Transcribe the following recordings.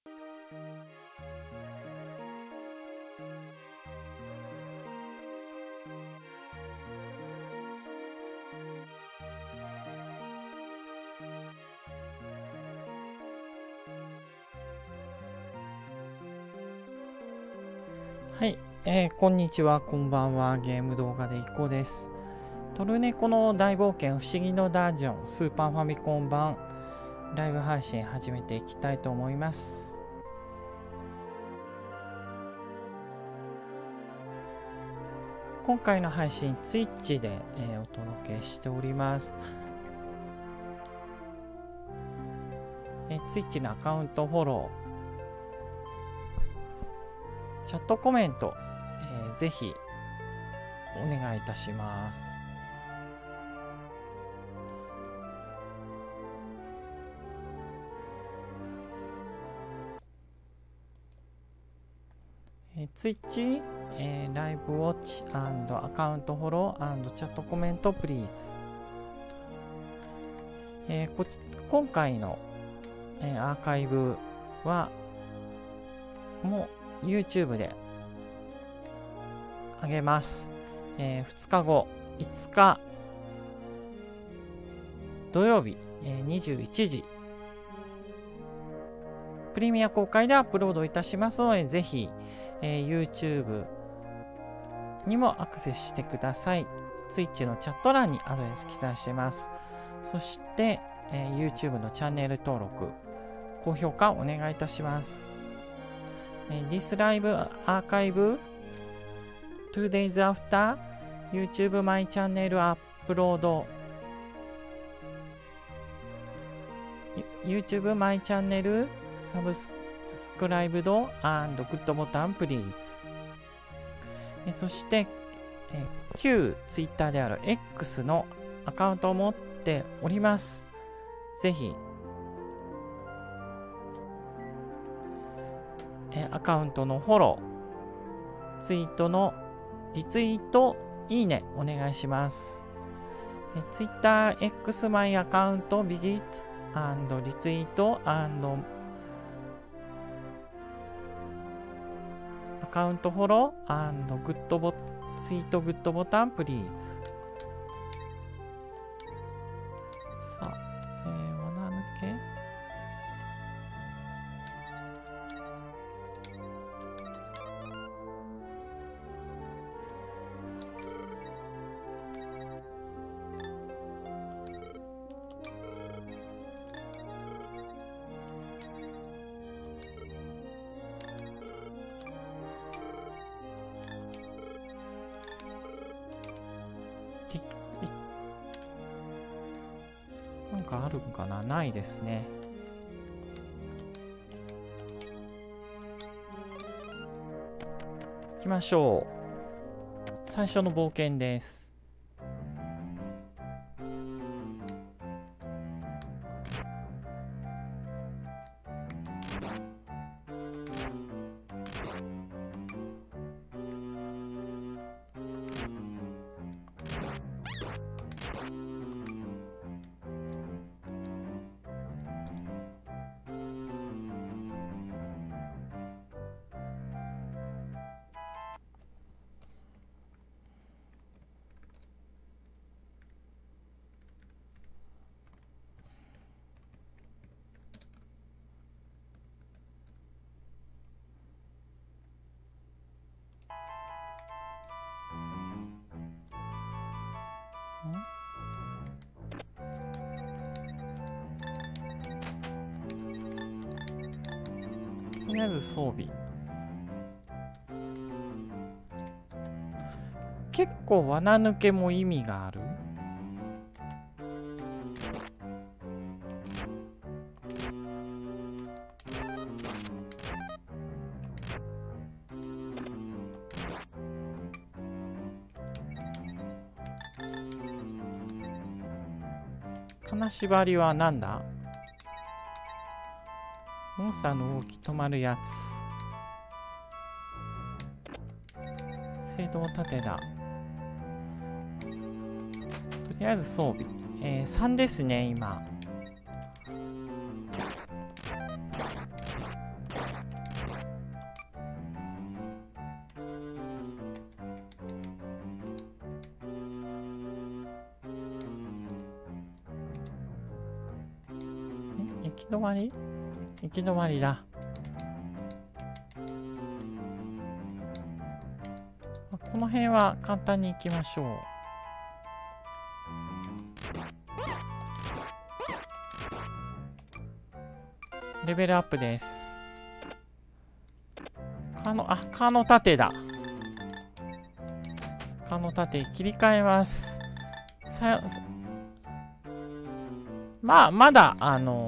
はい、こんにちは、こんばんは。ゲーム動画でいこうです。トルネコの大冒険不思議のダンジョンスーパーファミコン版ライブ配信始めていきたいと思います。今回の配信 Twitch で、お届けしております。Twitch のアカウントフォロー、チャットコメント、ぜひお願いいたします。Twitch、ライブウォッチ&アカウントフォロー&チャットコメントプリーズ。今回の、アーカイブはもう YouTube で上げます。2日後、5日土曜日、21時プレミア公開でアップロードいたしますので、ぜひ、YouTube にもアクセスしてください。Twitch のチャット欄にアドレス記載しています。そして、YouTube のチャンネル登録、高評価お願いいたします。This Live Archive 2 days after YouTube My Channel Upload YouTube My Channel Subscribed and Good Button Please。 そして、旧 Twitter である X のアカウントを持っております。ぜひアカウントのフォロー、ツイートのリツイート、いいねお願いします。Twitter X マイアカウントビジット&リツイート&アカウントフォロー&グッドボツイートグッドボタンプリーズ。さあ、罠抜け。なんかあるんかな？ないですね。行きましょう。最初の冒険です。とりあえず装備。結構罠抜けも意味がある。金縛りはなんだ？モンスターの動き止まるやつ。聖堂盾だ。とりあえず装備。3ですね、今。 き止まり？行き止まりだ。この辺は簡単に行きましょう。レベルアップです。蚊の盾だ。蚊の盾切り替えます。まだ、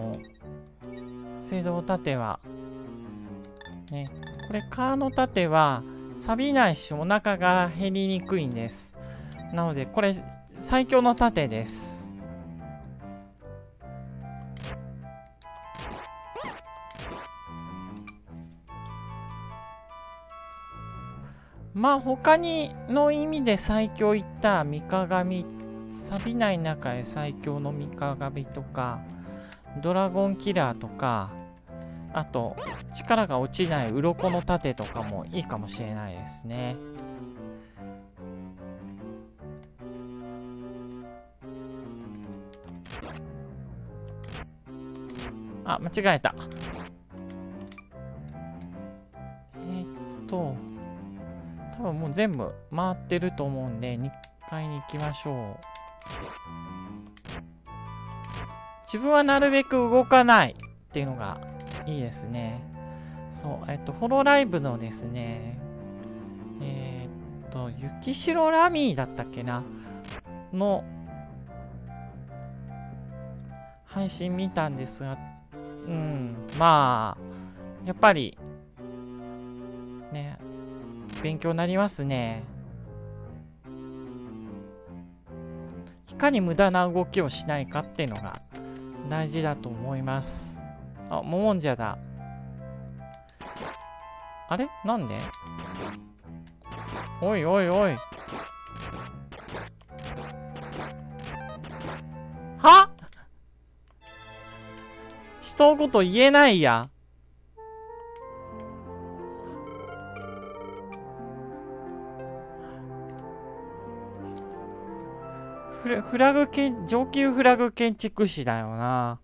青銅盾は、ね、これ、蚊の盾は、錆びないし、お腹が減りにくいんです。なので、これ、最強の盾です。他にの意味で最強いった三鏡、錆びない中へ最強の三鏡とか、ドラゴンキラーとか、あと、力が落ちない鱗の盾とかもいいかもしれないですね。間違えた。多分もう全部回ってると思うんで、2階に行きましょう。自分はなるべく動かないっていうのがいいですね。そう、ホロライブのですね、雪城ラミーだったっけなの配信見たんですが、やっぱり、ね、勉強になりますね。いかに無駄な動きをしないかっていうのが大事だと思います。モモンジャだ。あれなんで？おいおいおい。は？一言言えないや。上級フラグ建築士だよな。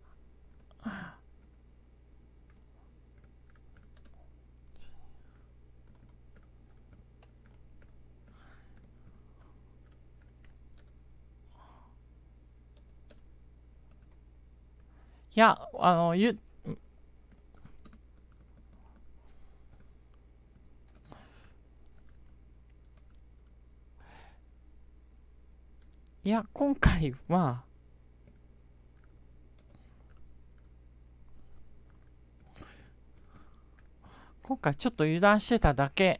いや、いや、今回は、今回ちょっと油断してただけ。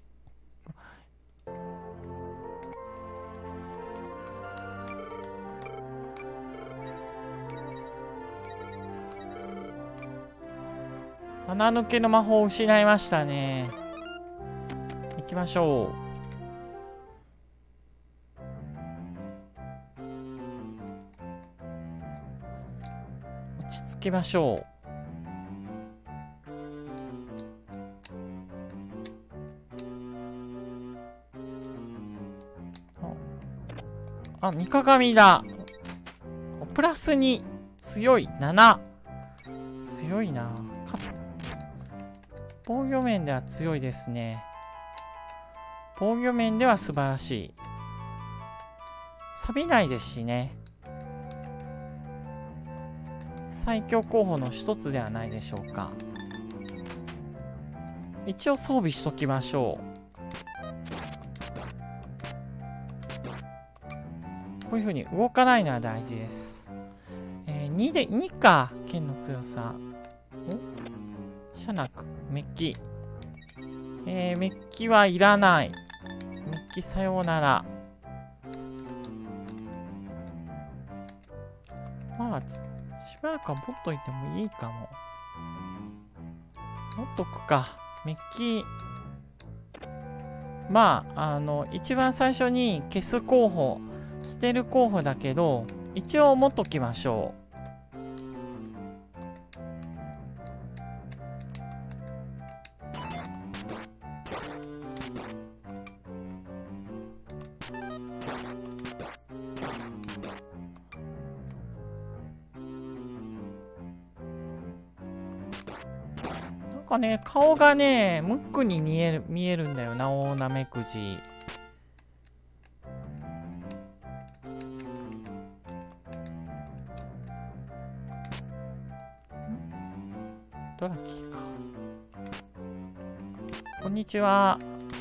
穴抜けの魔法を失いましたね。行きましょう。落ち着きましょう。三鏡だ。プラス2。強い。7。強いな。防御面では強いですね。防御面では素晴らしい。錆びないですしね。最強候補の一つではないでしょうか。一応装備しときましょう。こういう風に動かないのは大事です。2か、剣の強さ。シャナク、メッキ。メッキはいらない。メッキさようなら。しばらくは持っといてもいいかも。持っとくか。メッキ。一番最初に消す候補、捨てる候補だけど、一応持っときましょう。 かね、顔がね、ムックに見えるんだよな、オオナメクジ。ドラキーか。こんにちは。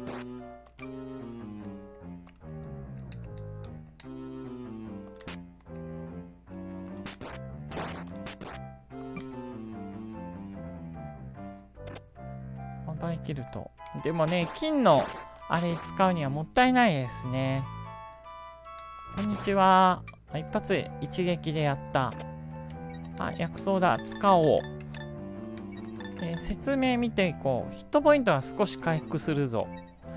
バイキルト。でもね、金のあれ使うにはもったいないですね。こんにちは。一発一撃でやった。あ、薬草だ。使おう。説明見ていこう。ヒットポイントは少し回復するぞ。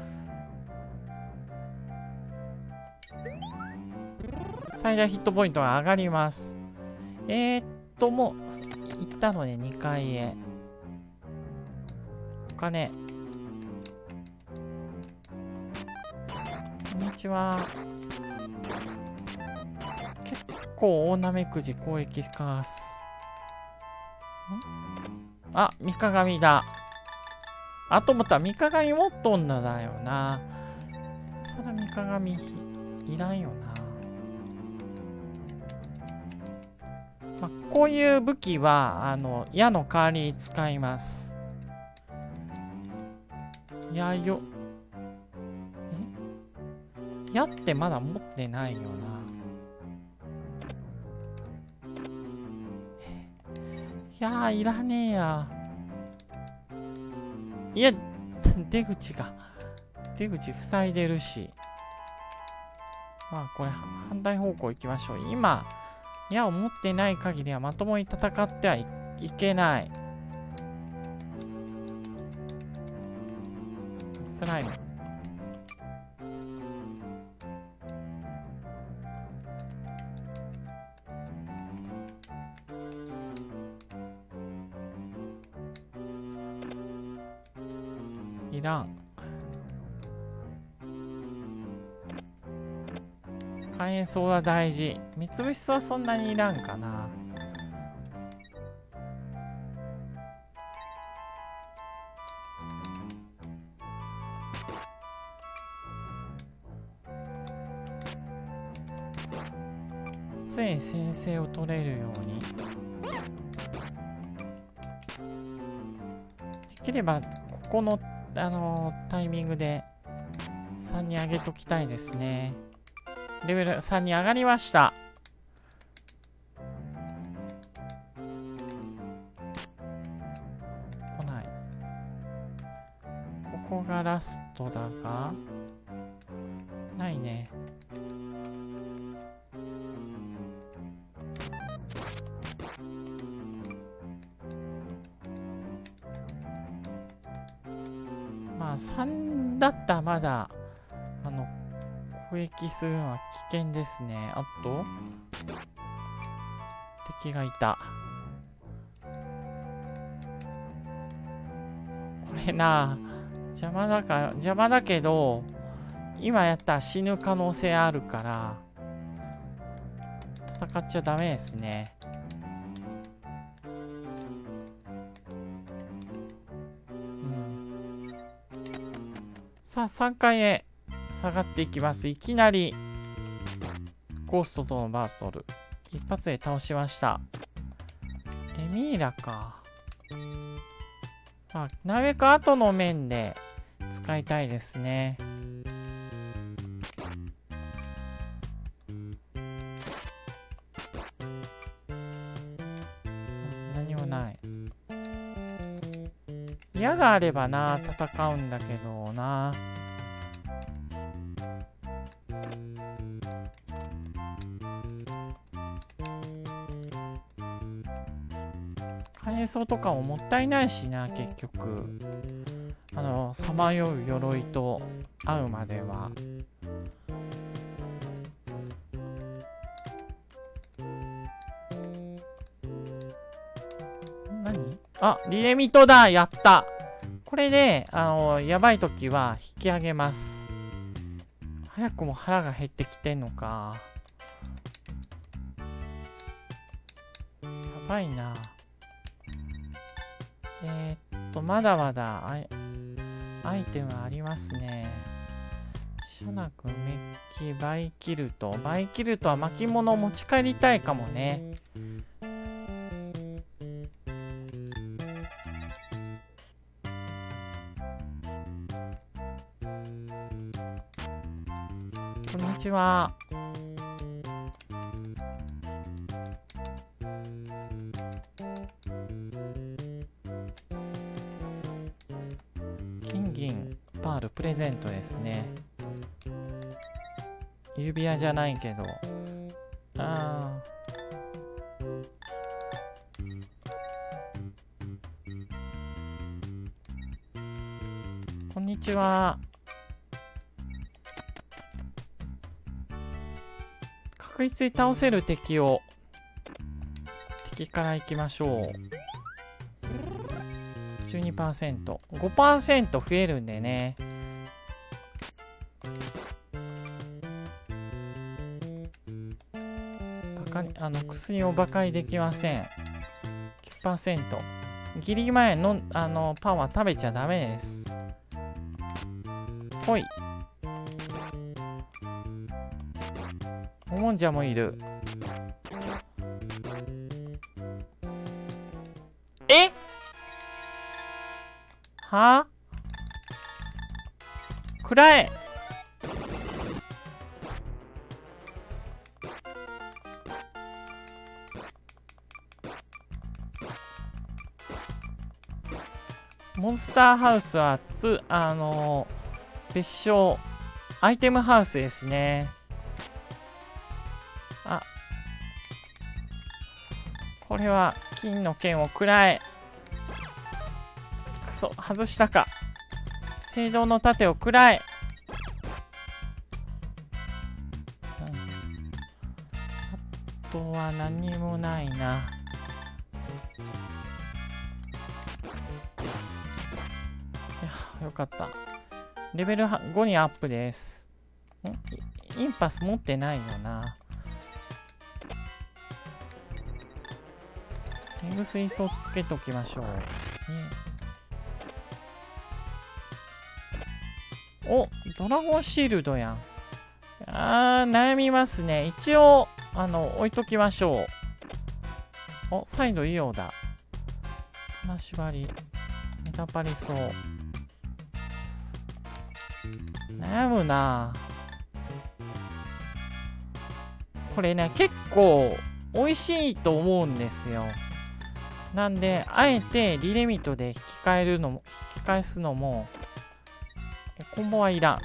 最大ヒットポイントが上がります。もう行ったので2階へ。お金。こんにちは。結構大なめくじ攻撃かす。あ、三鏡だ。あと思ったら三鏡持っとんのだよな。そら三鏡いらんよな。まあ、こういう武器は矢の代わりに使います。矢よ。矢ってまだ持ってないよな。いやー、いらねえや。いや、出口塞いでるし。まあ、これ、反対方向行きましょう。今、矢を持ってない限りはまともに戦ってはいけない。スライム。いらん。火炎草は大事。三つ星はそんなにいらんかな。常に先制を取れるように。できればここのタイミングで3に上げときたいですね。レベル3に上がりました。来ない。ここがラストだが、ないね。まあ3だったらまだ攻撃するのは危険ですね。あと敵がいた。これな、邪魔だけど今やったら死ぬ可能性あるから戦っちゃダメですね。さあ3階へ下がっていきます。いきなりゴーストとのバーストル一発で倒しました。エミーラか。あ、なるべく後の面で使いたいですね。何もない。矢があればな、戦うんだけどな。火炎草とかももったいないしな、結局。さまよう鎧と会うまでは。何？あ、リレミトだ！やった！これで、やばいときは引き上げます。早くも腹が減ってきてんのか。やばいな。 まだまだアイテムありますね。シャナク、メッキ、バイキルト。バイキルトは巻物を持ち帰りたいかもね。こんにちは。金銀パールプレゼントですね。指輪じゃないけど。ああ。こんにちは。確実に倒せる敵から行きましょう。12%。5% 増えるんでね。薬を馬鹿にできません。9%。ギリ前のパンは食べちゃダメです。ほい。おもんじゃもいる。え？は？くらえ！モンスターハウスは別称アイテムハウスですね。あ、これは金の剣をくらえ。くそ、外したか。聖堂の盾をくらえ。あとは何もないな。よかった。レベル5にアップです。インパス持ってないよな。手ぐ水素つけときましょう。お、ドラゴンシールドやん。悩みますね。一応、置いときましょう。お、再度イオだ。金縛り。メタパリソー。悩むな。これね、結構美味しいと思うんですよ。なんで、あえてリレミットで引き返すのも、コンボはいらん。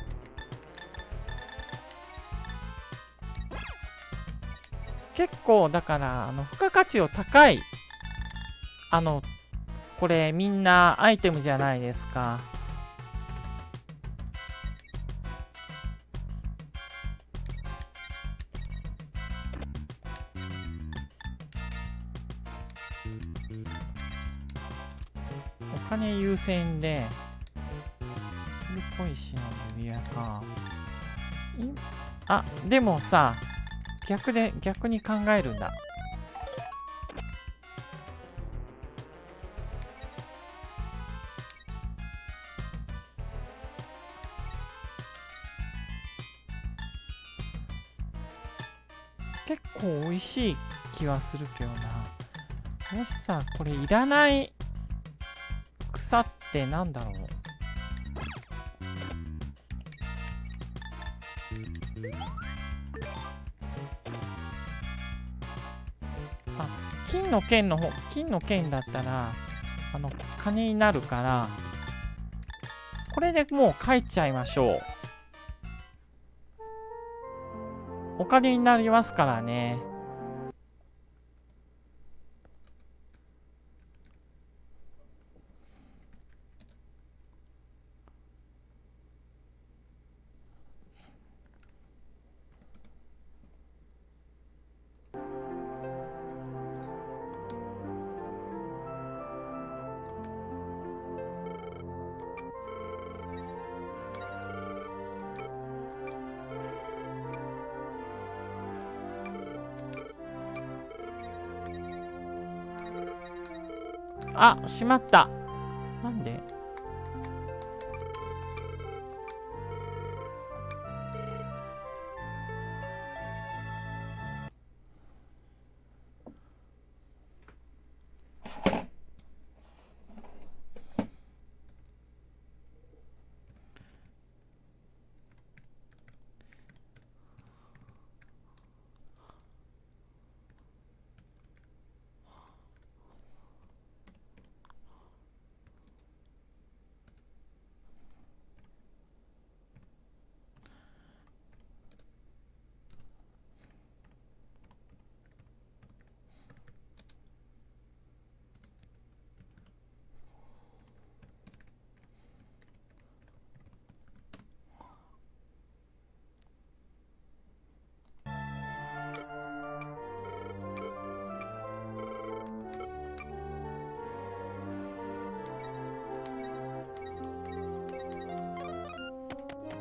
結構、だから、付加価値を高い、これみんなアイテムじゃないですか。お金優先で、ポイシの指輪か。でもさ、逆に考えるんだ。結構美味しい気はするけどな。もしさ、これいらない草ってなんだろう。金の剣だったら、金になるから、これでもう帰っちゃいましょう。お金になりますからね。しまった。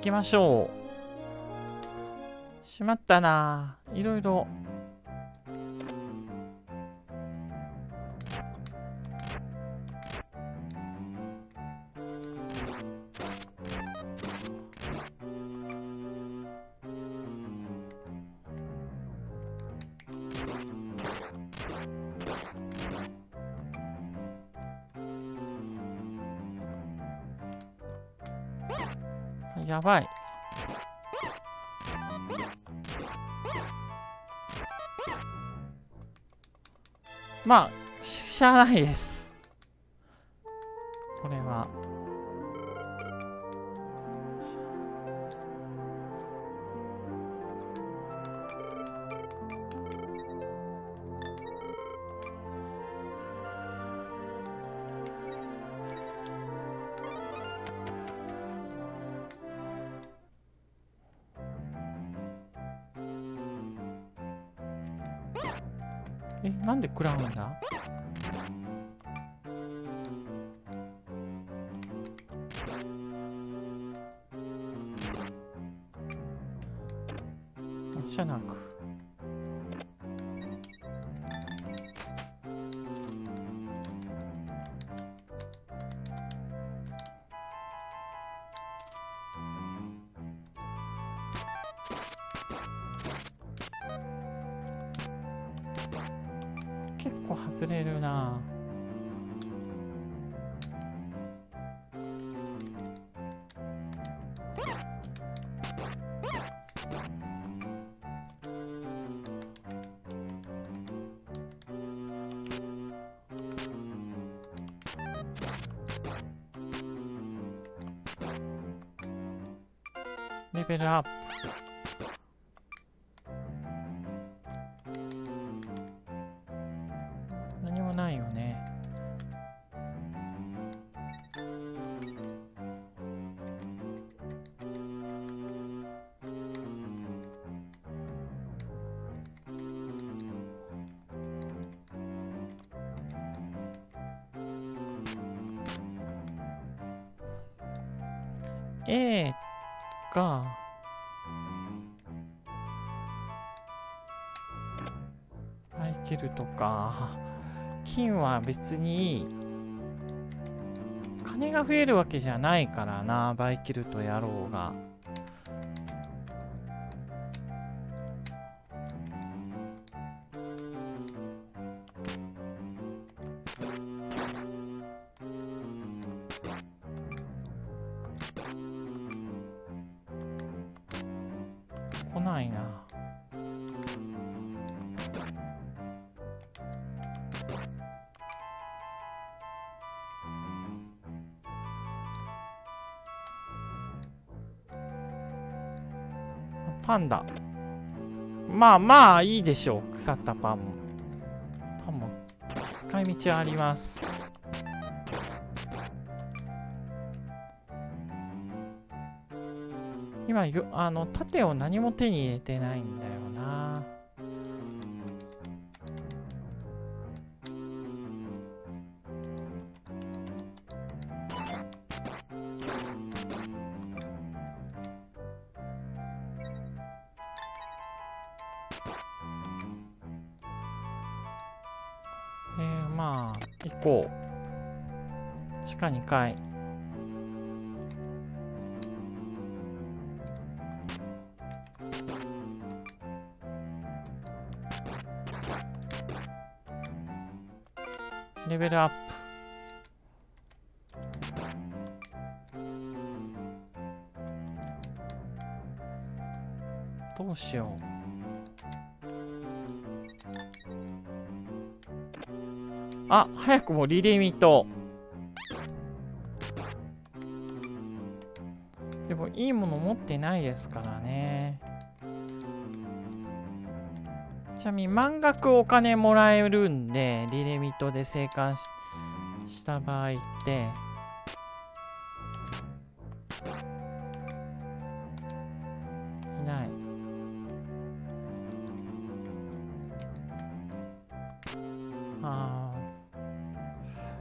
きましょう。しまったな。いろいろ。やばい。まあ、しゃあないです。これは。なんで食らうんだ？しゃなく。結構外れるな。レベルアップ。何もないよね。A がバイケルとか金は別に金が増えるわけじゃないからな。バイケルとやろうが。来ないな。パンダ。まあまあいいでしょう。腐ったパンも。パンも使い道はあります。今盾を何も手に入れてないんだよな。まあ行こう。地下2階。レベルアップ。どうしよう。あ、早くもリレミト。でもいいもの持ってないですからね。ちなみに満額お金もらえるんで、リレミトで生還した場合って、いない。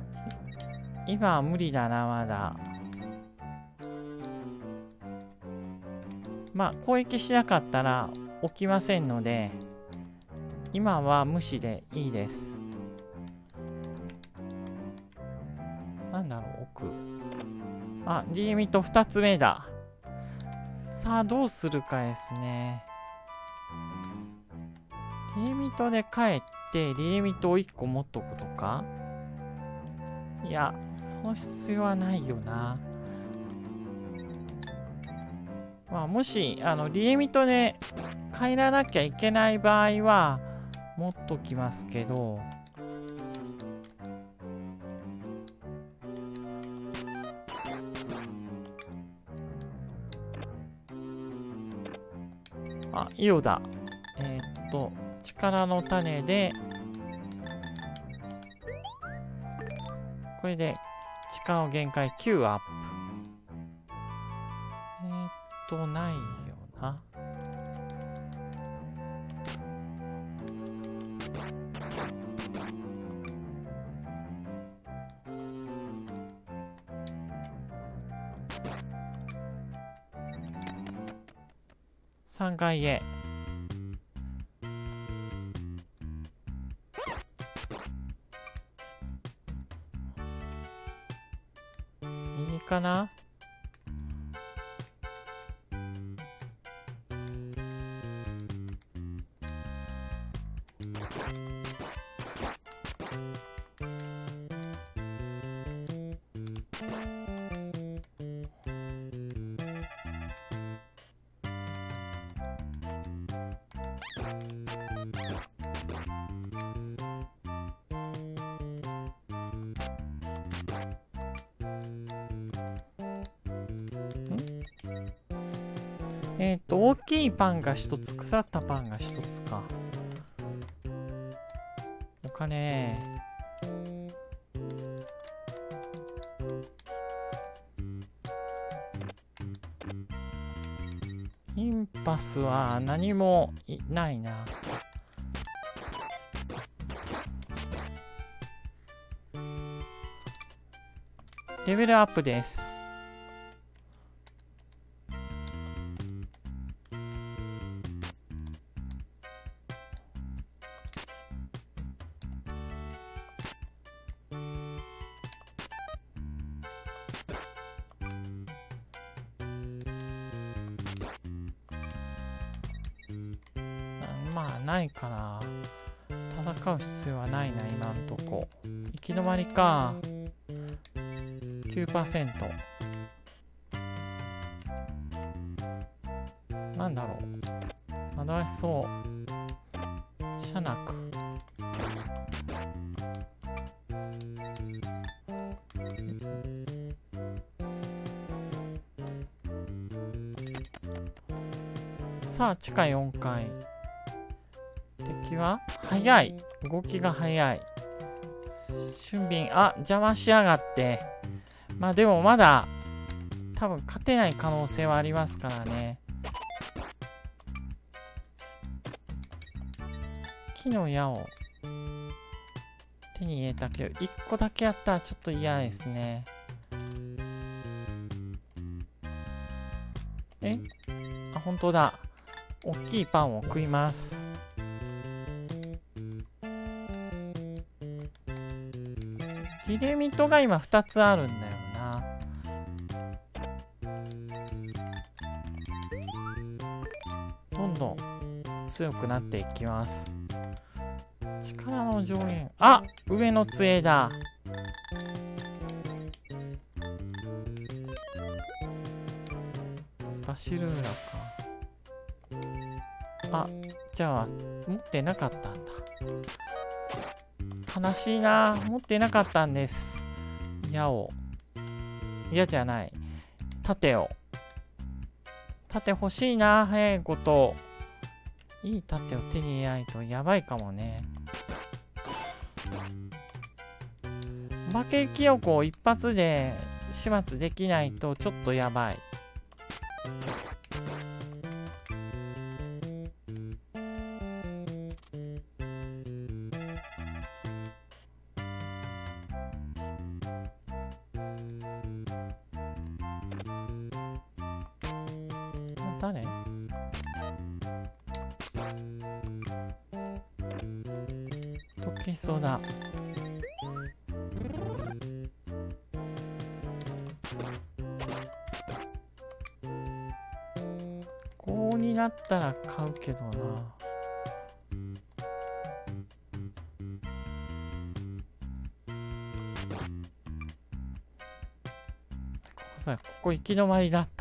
今は無理だな、まだ。 まあ攻撃しなかったら起きませんので、今は無視でいいです。なんだろう、奥。あ、リミット2つ目だ。さあ、どうするかですね。リミットで帰って、リミットを1個持っとくとか。いや、その必要はないよな。まあ、もし、リミットで帰らなきゃいけない場合は、持っときますけど、あ、イオだ。力の種で、これで力の限界9アップ。ないよな。3階へ。いいかな。大きいパンが1つ、腐ったパンが1つか。お金。インパスは何もないな。レベルアップです。まあないかな。戦う必要はないな、今んとこ。行き止まりか。9%。なんだろう。惑わしそう。シャナク。さあ、地下4階。敵は早い。動きが早い。俊敏、あ、邪魔しやがって。まあでもまだ多分勝てない可能性はありますからね。木の矢を手に入れたけど、1個だけやったらちょっと嫌ですね。あ、本当だ。大きいパンを食います。ピラミッドが今2つあるんだよな。どんどん強くなっていきます。力の上限。あ、上の杖だ。バシルーラか。あ、じゃあ持ってなかったんだ。悲しいな。持ってなかったんです。矢を。矢じゃない。盾を。盾欲しいな。早いこと。いい盾を手に入れないとやばいかもね。お化けキヨコを一発で始末できないとちょっとやばい。誰？ きそうだ。こうになったら買うけどな。ここ行き止まりだった。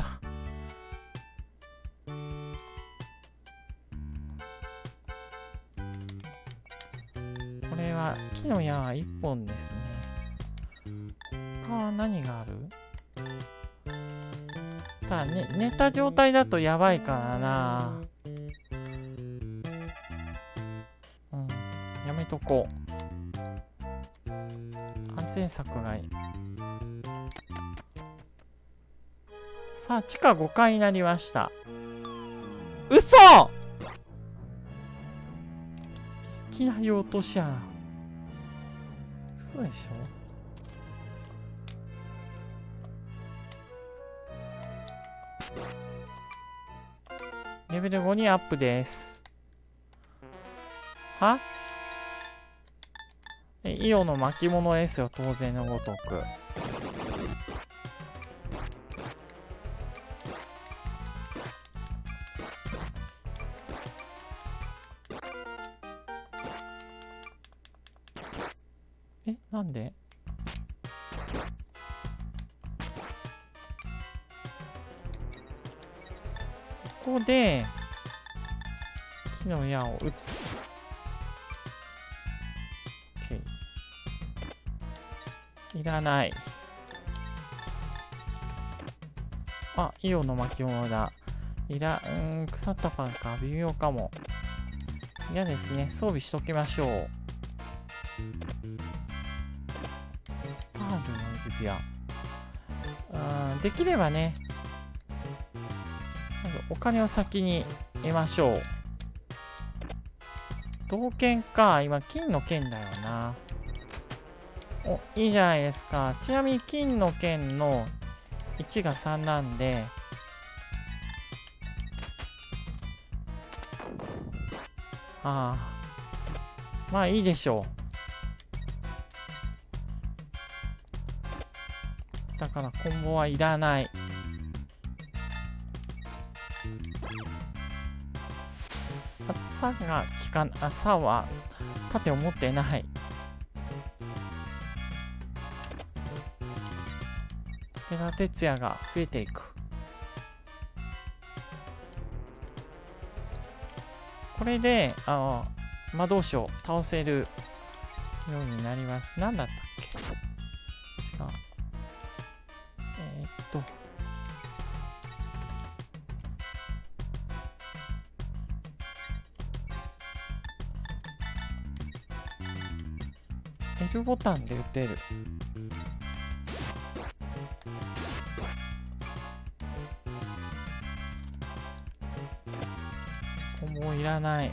これは木の矢は1本ですね。他は何がある？ただね、寝た状態だとやばいからな。うん、やめとこう。安全策がいい。さあ、地下5階になりました。嘘！いきなり落とし穴。嘘でしょ？レベル5にアップです。は？イオの巻物ですよ、当然のごとく。なんで？ここで木の矢を打つ。OK。いらない。あ、イオの巻物だ。腐ったパンか。微妙かも。嫌ですね。装備しときましょう。パールの指輪。できればね、まずお金を先に得ましょう。銅剣か。今、金の剣だよな。お、いいじゃないですか。ちなみに金の剣の1が3なんで、まあいいでしょう。だからコンボはいらない。厚さが効かん、さは盾を持ってない。武田鉄矢が増えていく。これで、魔導士を倒せるようになります。何だったっけ？違う。L ボタンで打てる。もういらない。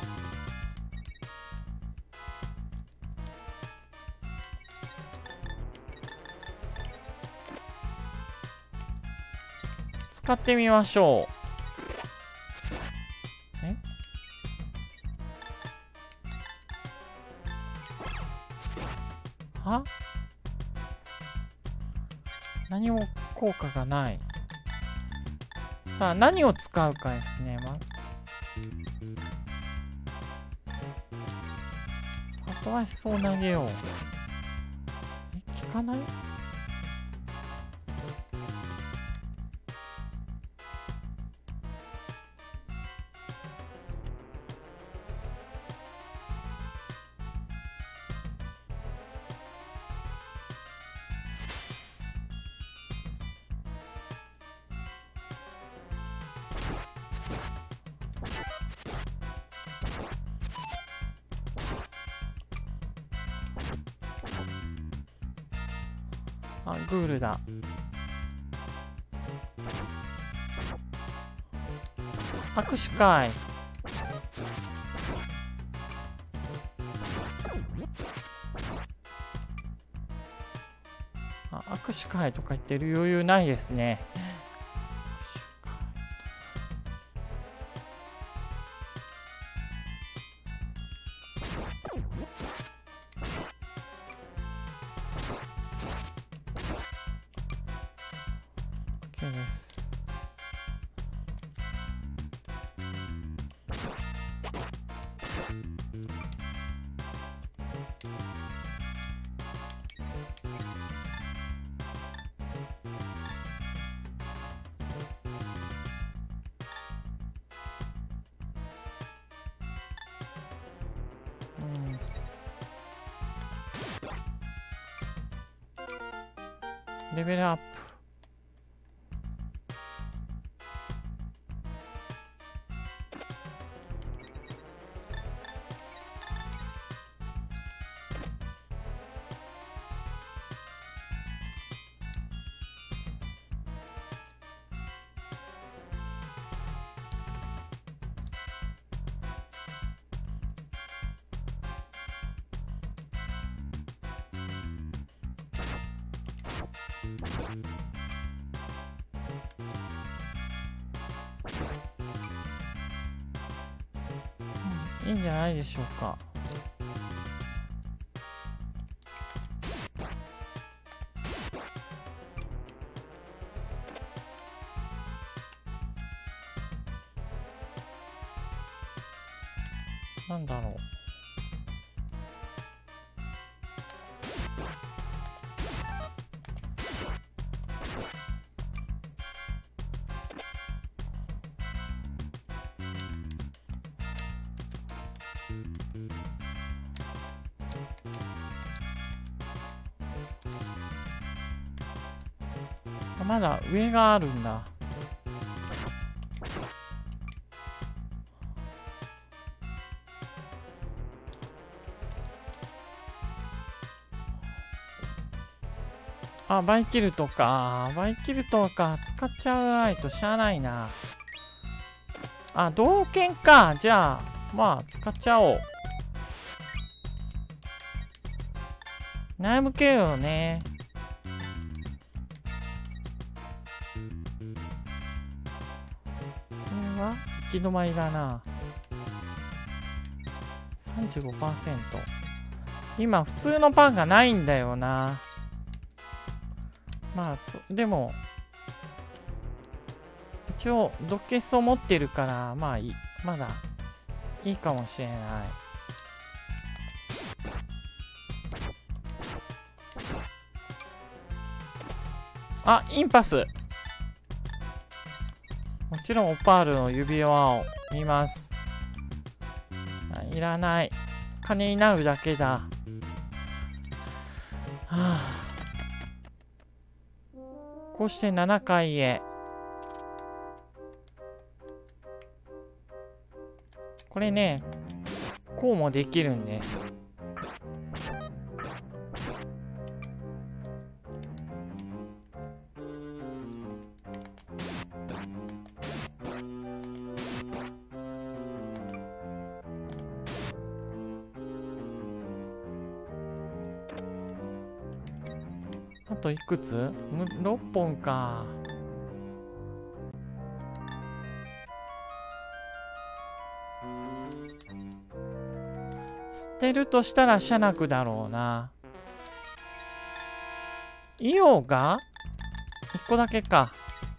使ってみましょう。は？何も効果がない。さあ、何を使うかですね。あとはそう投げよう。効かない？グールだ。握手会。握手会とか言ってる余裕ないですね。 レベルアップ。いいんじゃないでしょうか。なんだろう。まだ上があるんだ。あ、バイキルトか。バイキルトか。使っちゃわないとしゃあないな。あ、同剣か。じゃあ、まあ、使っちゃおう。悩むけどね。これは行き止まりだな。35%。今、普通のパンがないんだよな。まあ、でも、一応、ドッケスを持ってるから、まあいい、まだいいかもしれない。あ、インパス。もちろん、オパールの指輪を見ます。いらない。金になるだけだ。はあ、こうして7階へ。これね、こうもできるんです。あといくつ ?6 本か。捨てるとしたらシャナクだろうな。イオが1個だけか。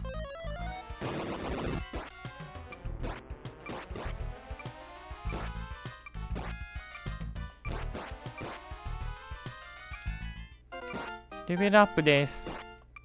レベルアップです。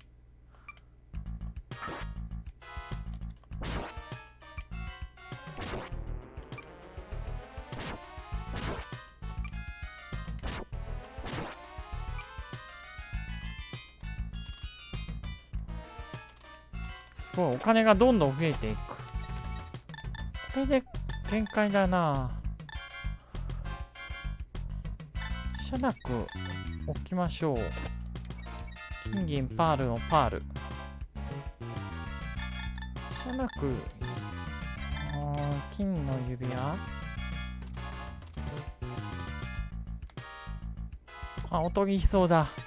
すごい、お金がどんどん増えていく。これで限界だな。シャナク置きましょう。金銀パールのパール。シャナク、金の指輪。あ、おとぎしそうだ。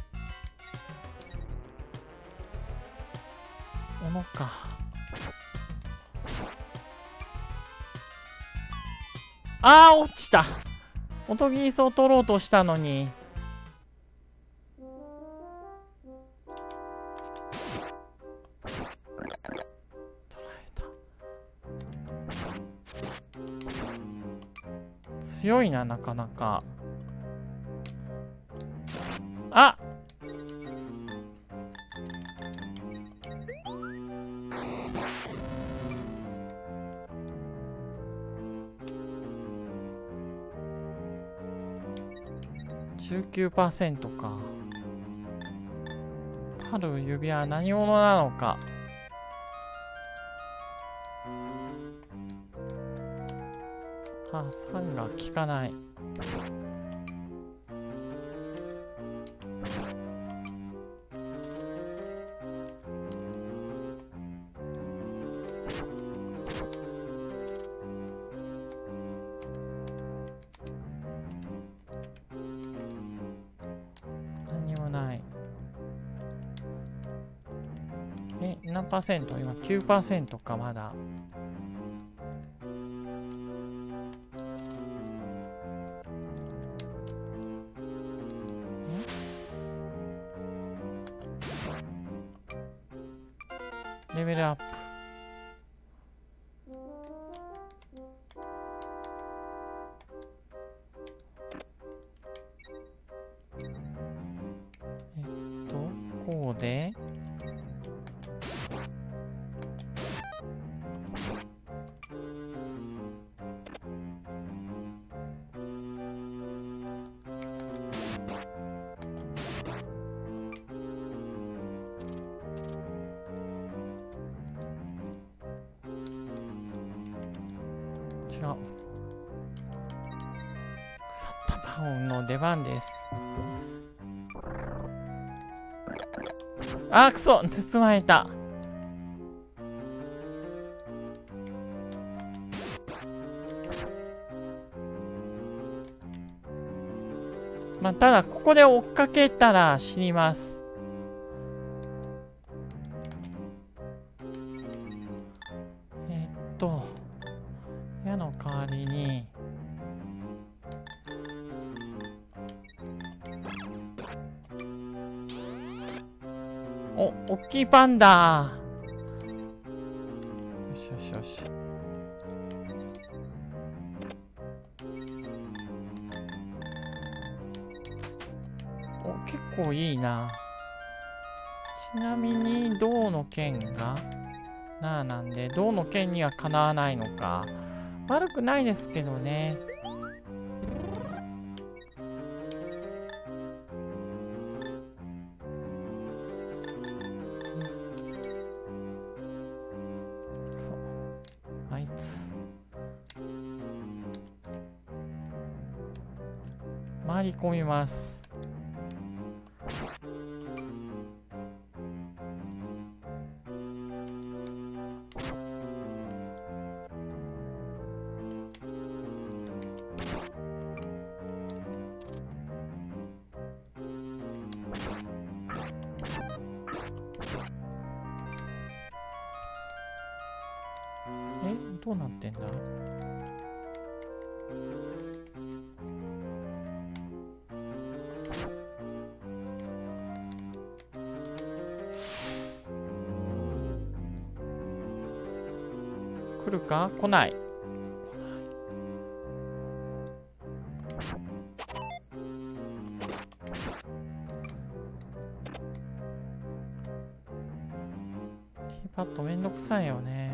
おのか。あー、落ちた。おとぎそう取ろうとしたのに。強いな、なかなか。あ、19% か。パ光る指輪は何者なのか。あ、3が効かない。何パーセント？今 9% か、まだ。レベルアップ。こうで違う。腐ったパンの出番です。あー、くそ、包まれた。まあ、ただここで追っかけたら死にます。矢の代わりにおっきいパンダ。よしよしよし。結構いいな。ちなみに銅の剣が7なんで、銅の剣にはかなわないのか。悪くないですけどね。あいつ回り込みます。どうなってんだ？来るか？来ない。キーパッドめんどくさいよね。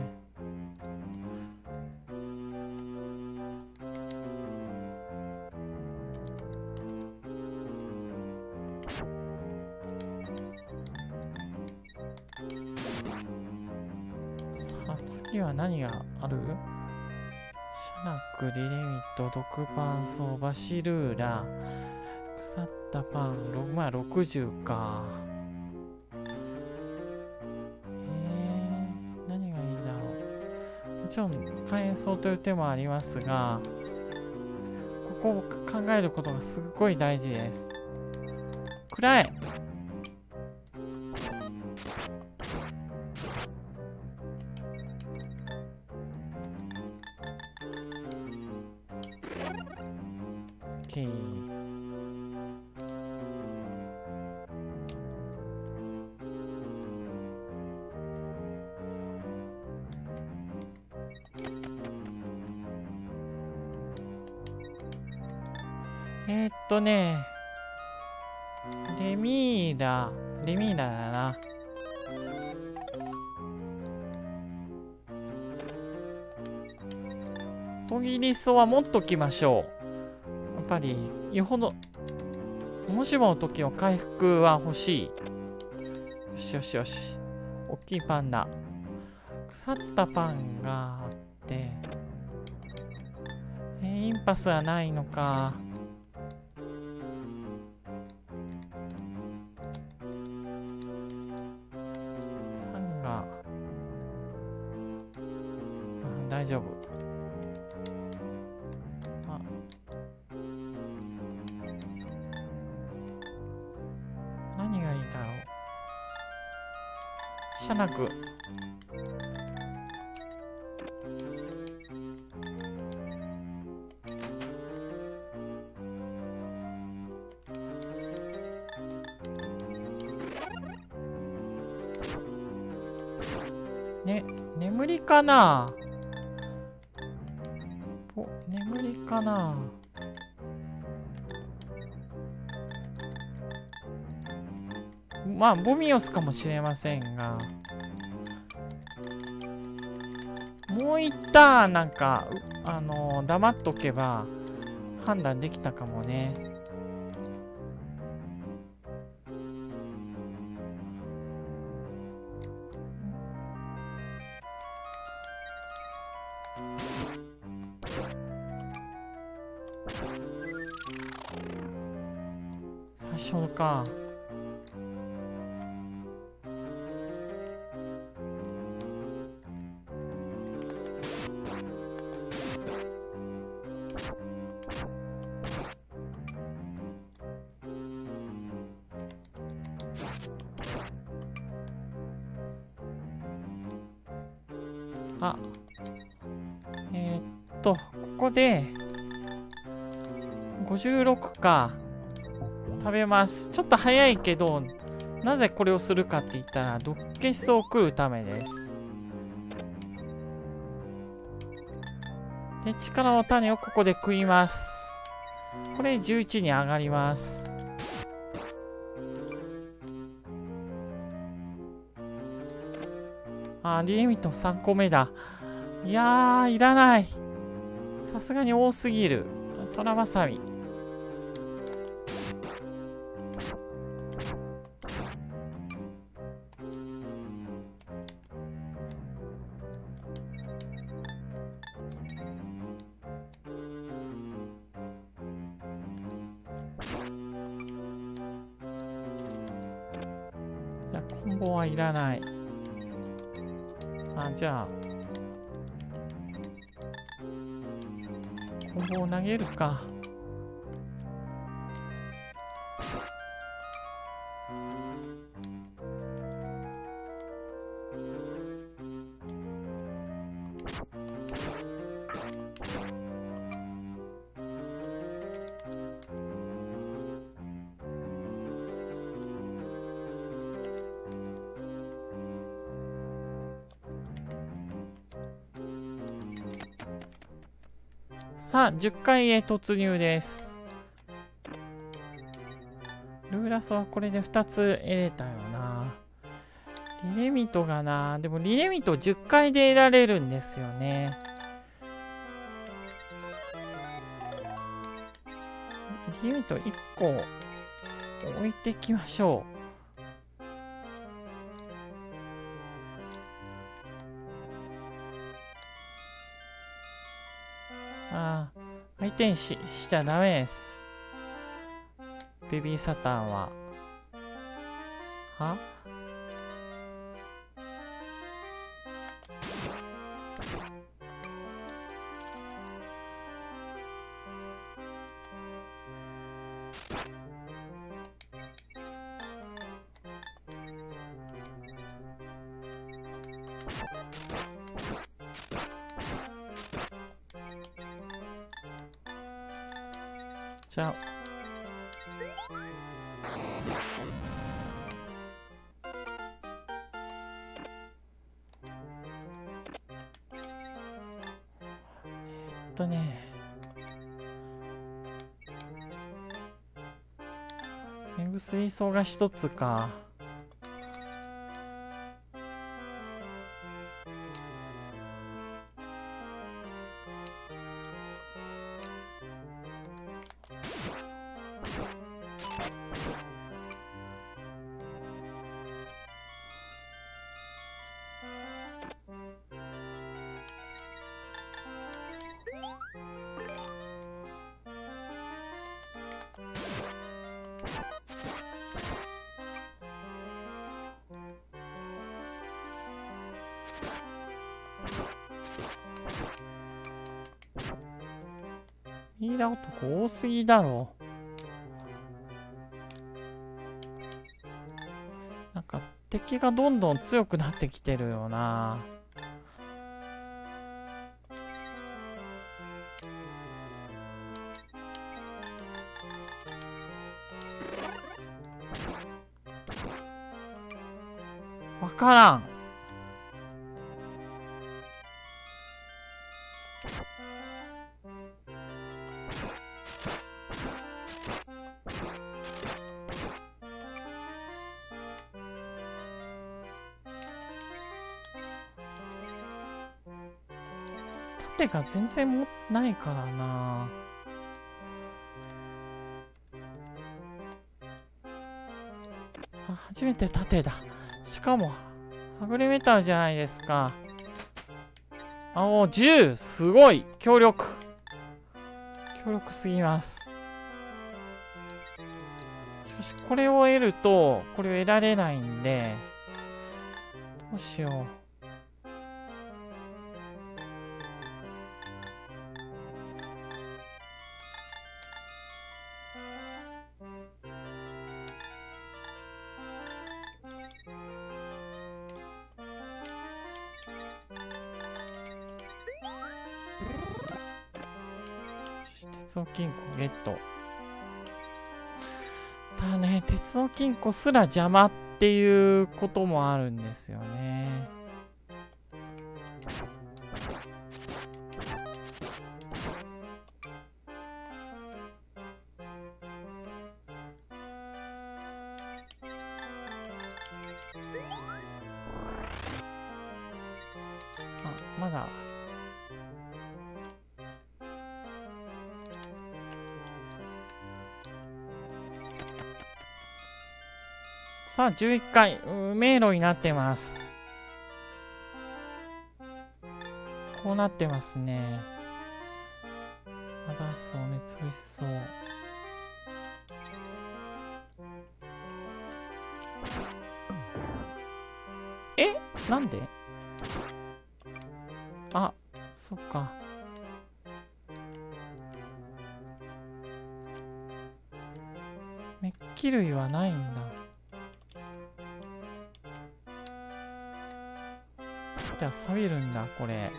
次は何がある？シャナク、リレミット、毒パンソー、バシルーラ、腐ったパン、まあ60か。何がいいんだろう。もちろん、火炎草という手もありますが、ここを考えることがすごい大事です。くらえ！レミーラだな。トギリソは持っときましょう。やっぱり、よほど、もしもの時の回復は欲しい。よしよしよし。大きいパンダ。腐ったパンがあって。インパスはないのか。サンが。大丈夫。何がいいだろう。シャナク。眠りかな。眠りかな。まあボミオスかもしれませんが、もう一旦なんか黙っとけば判断できたかもね。最初か。あ、ここで56か。食べます。ちょっと早いけど、なぜこれをするかって言ったら、毒消しを食うためです。で、力の種をここで食います。これ11に上がります。リレミット3個目だ。いやー、いらない。さすがに多すぎる。トラバサミ。いや、コンボはいらない。じゃあコンボを投げるか。さあ、10回へ突入です。ルーラスはこれで2つ得れたよな。リレミトがな、でもリレミト10回で得られるんですよね。リレミト1個置いてきましょう。相手にしちゃダメです。ベビーサタンは。は？じゃあ目薬草が一つか。 リーダー男多すぎだろ。なんか敵がどんどん強くなってきてるよな。わからん。盾が全然持ってないからな。あ、初めて盾だ。しかもはぐれメタルじゃないですか。あ、お、10すごい強力すぎます。しかしこれを得るとこれを得られないんで、どうしよう。鉄の金庫ゲット。だね、鉄の金庫すら邪魔っていうこともあるんですよね。あ、まださあ、11回、迷路になってます。こうなってますね。まだそう、目つぶしそう。え？なんで？あ、そっか。メッキ類はないんだ。じゃあ錆びるんだこれ。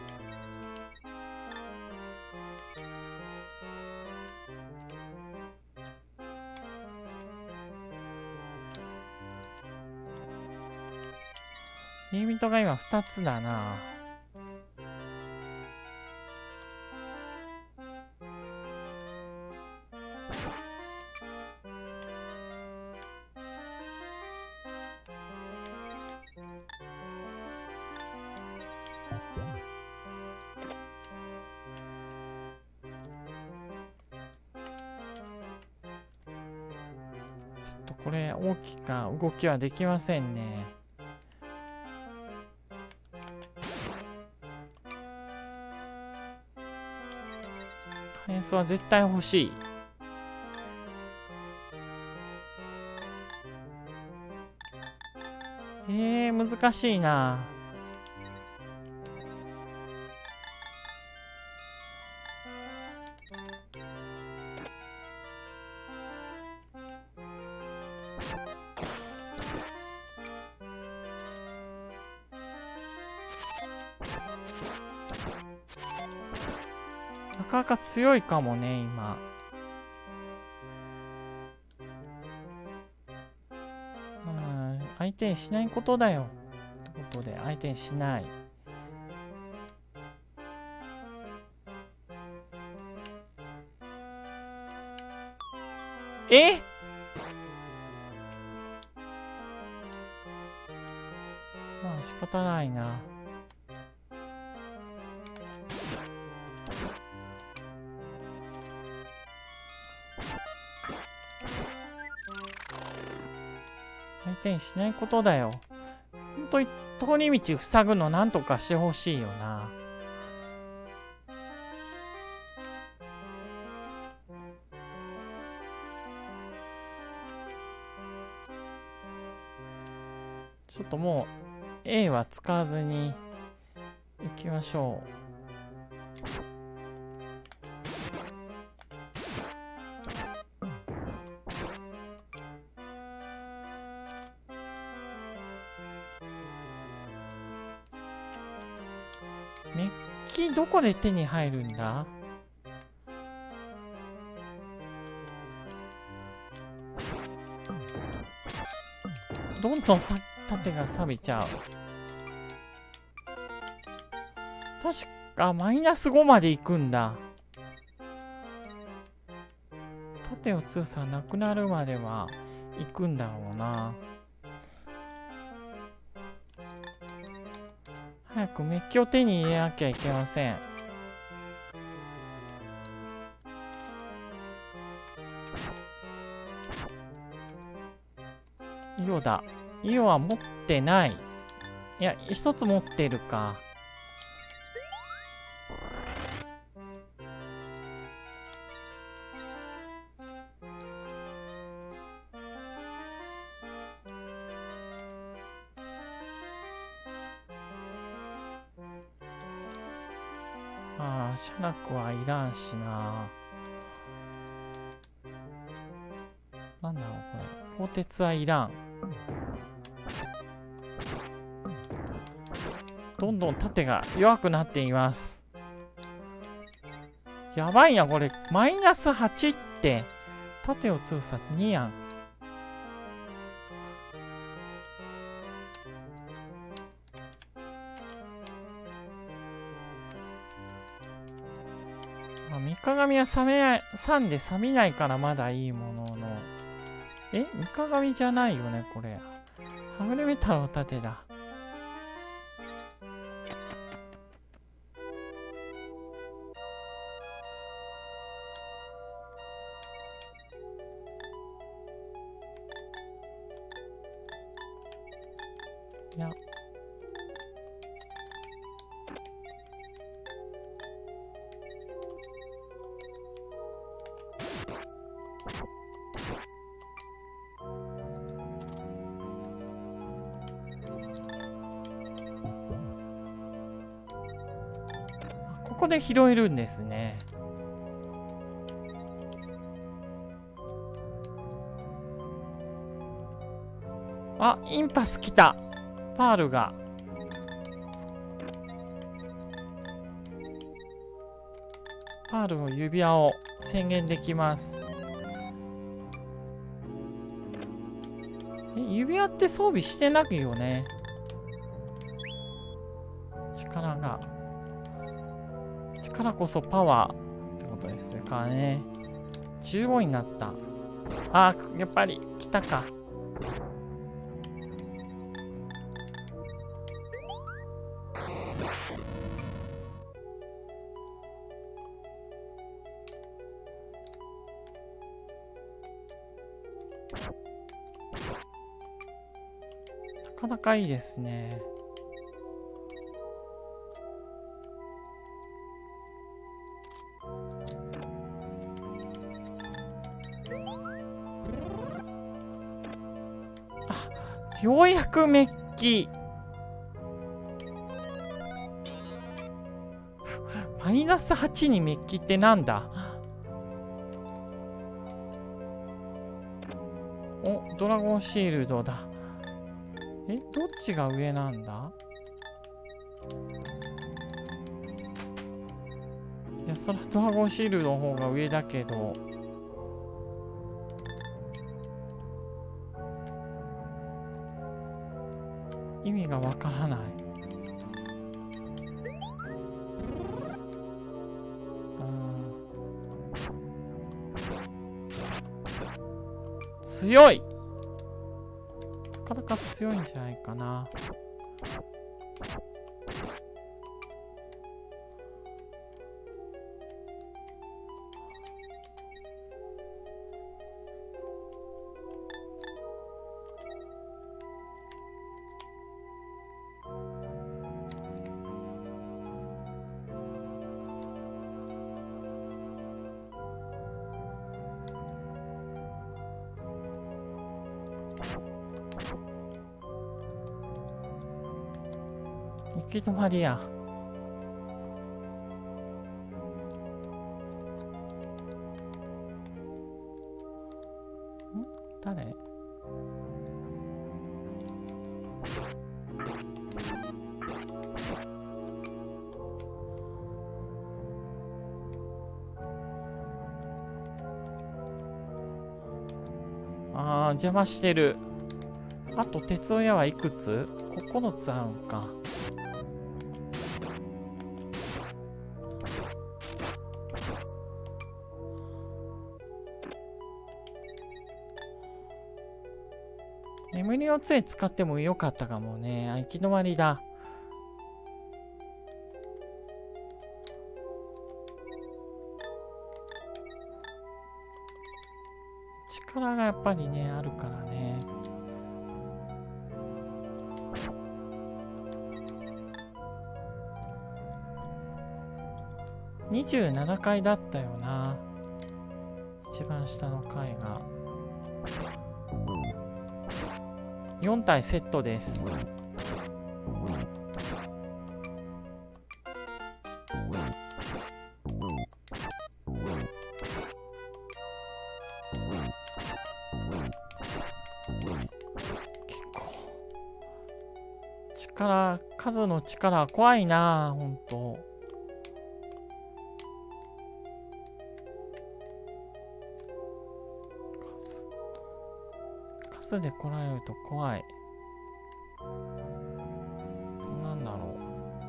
リミットが今2つだな。これ大きな動きはできませんね。火炎は絶対欲しい。難しいな。なかなか強いかもね、今。相手にしないことだよ。ということで、相手にしない。まあ仕方ないな。相手にしないことだよ。ほんとに通り道塞ぐのなんとかしてほしいよな。ちょっともう A は使わずに行きましょう。 メッキどこで手に入るんだ？どんどん盾が錆びちゃう。確かマイナス5まで行くんだ。盾の強さなくなるまでは行くんだろうな。早くメッキを手に入れなきゃいけません。イオだ。イオは持ってない。いや、一つ持ってるか。ああ、シャナクはいらんしな。なんだろう、これ。鋼鉄はいらん。どんどん盾が弱くなっています。やばいな、これ。マイナス8って、盾の強さ2やん。三鏡は3で錆びないからまだいいものの。三鏡じゃないよね、これ。はぐれメタルの盾だ。いや。ここで拾えるんですね。あ、インパス来た。パールが。パールの指輪を宣言できます。指輪って装備してなくよね。力こそパワーってことですからね。15になった。あー、やっぱり来たか。なかなかいいですね。ようやくメッキ。マイナス8にメッキってなんだ？お、ドラゴンシールドだ。どっちが上なんだ？いや、そらドラゴンシールドの方が上だけど。意味がわからない。強い。なかなか強いんじゃないかな。行き止まりや。誰？ あー、邪魔してる。あと、鉄の矢はいくつ？ 9 つあるんか。眠りの杖使ってもよかったかもね。あ、行き止まりだ。力がやっぱりね、あるからね。27階だったよな。一番下の階が。4体セットです。数の力怖いな、ほんと。数で来られると怖い。なんだろ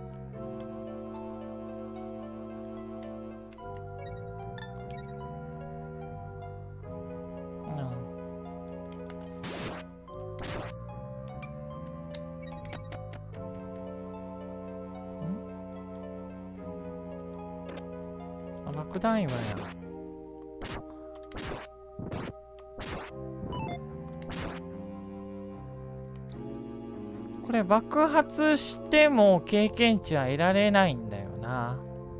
う。爆弾岩や。これ爆発しても経験値は得られないんだよな。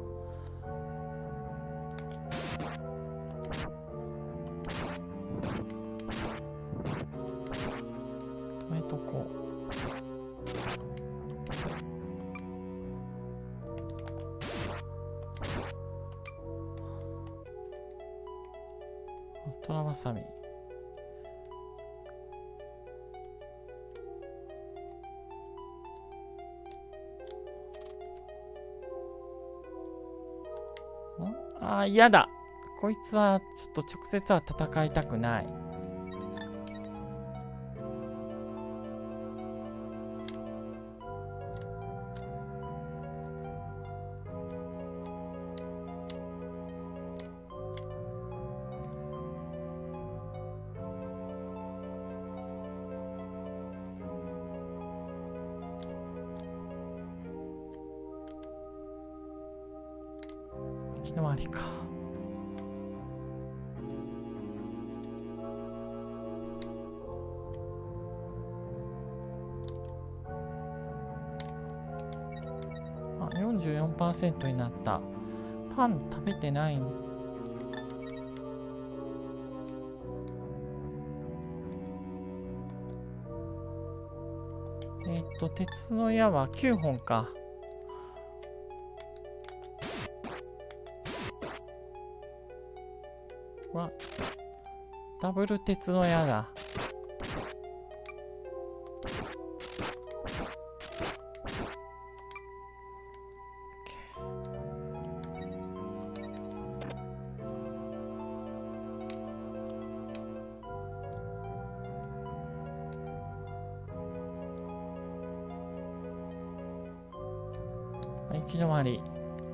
止めとこう。トラバサミ。ああ、嫌だ。こいつはちょっと直接は戦いたくない。日の割りか。あ、44% になった。パン食べてないの？鉄の矢は9本か。わ、ダブル鉄の矢だ。行き止まり。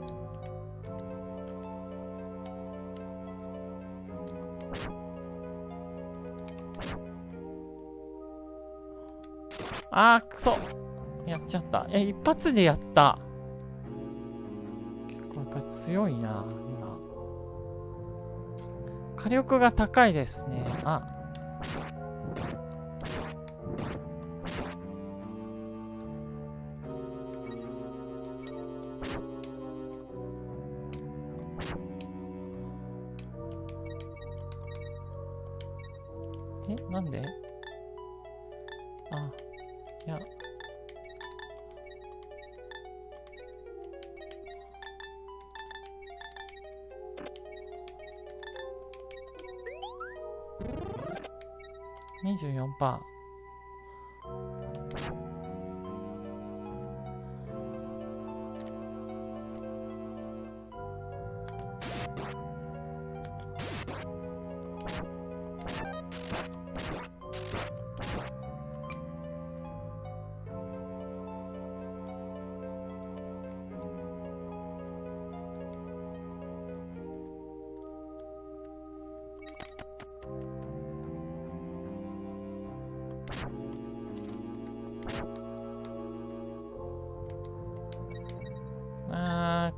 あー、くそ。やっちゃった。一発でやった。結構やっぱり強いな、今。火力が高いですね。あ。なんで？あ、いや。24%。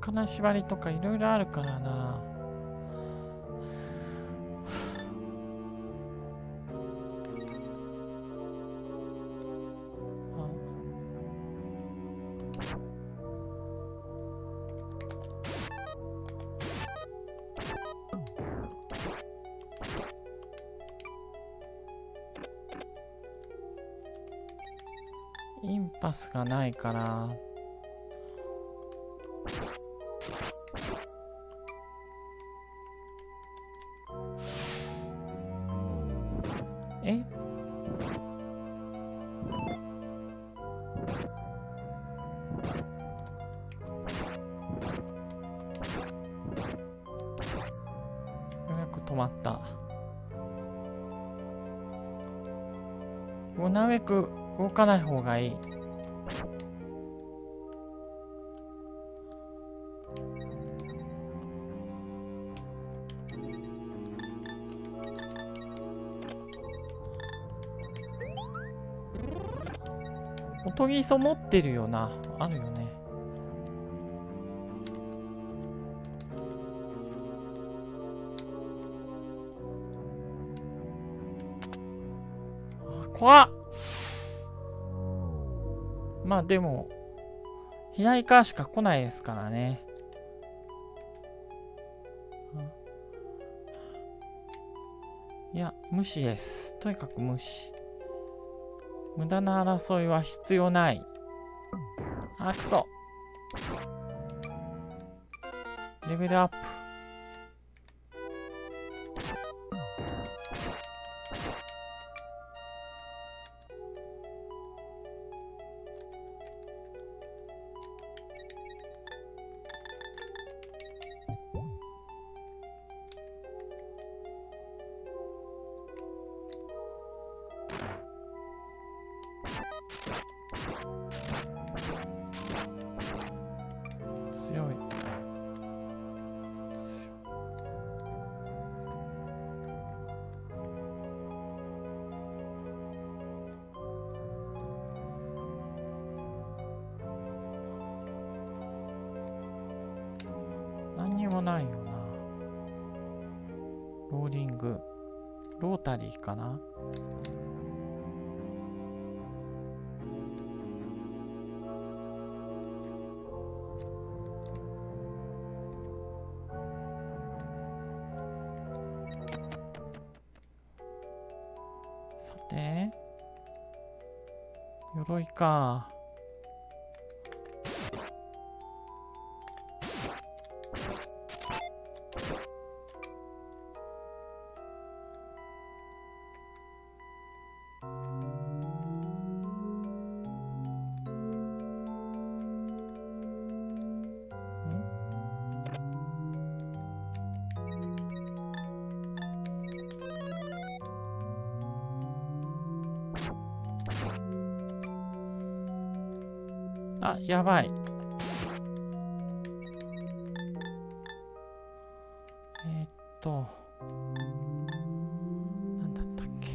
金縛りとかいろいろあるからな。インパスがないから。え？ようやく止まった。なるべく動かない方がいい。おとぎそ持ってるよな。あるよね。怖っ。まあでも、左からしか来ないですからね。いや、無視です。とにかく無視。無駄な争いは必要ない。あ、くそ。レベルアップ。強い。何にもないよな。ローリング。ロータリーかな。さて、鎧か。あ、やばい。なんだったっけ。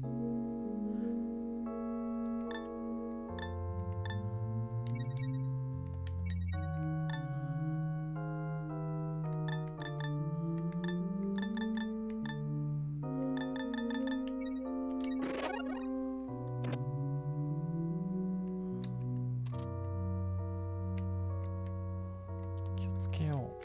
気をつけよう。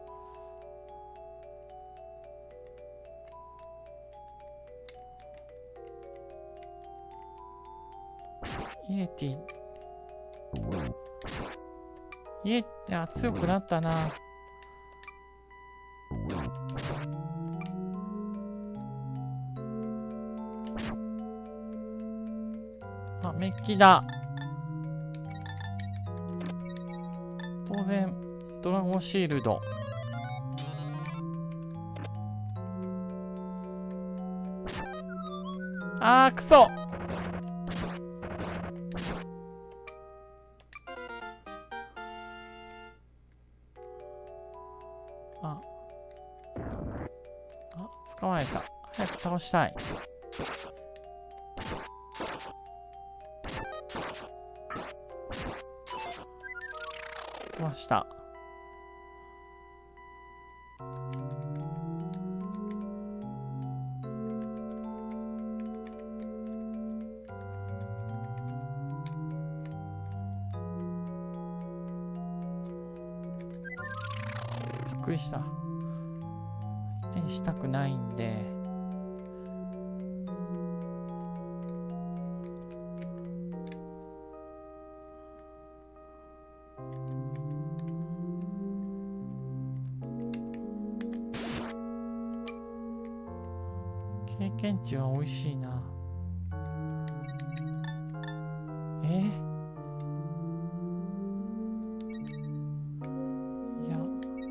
イエティ。イエティ、強くなったな。あ、メッキだ。当然、ドラゴンシールド。あー、くそ。捕まえた。早く倒したい。来ました。 くりした。手にしたくないんで。経験値は美味しいな。いや。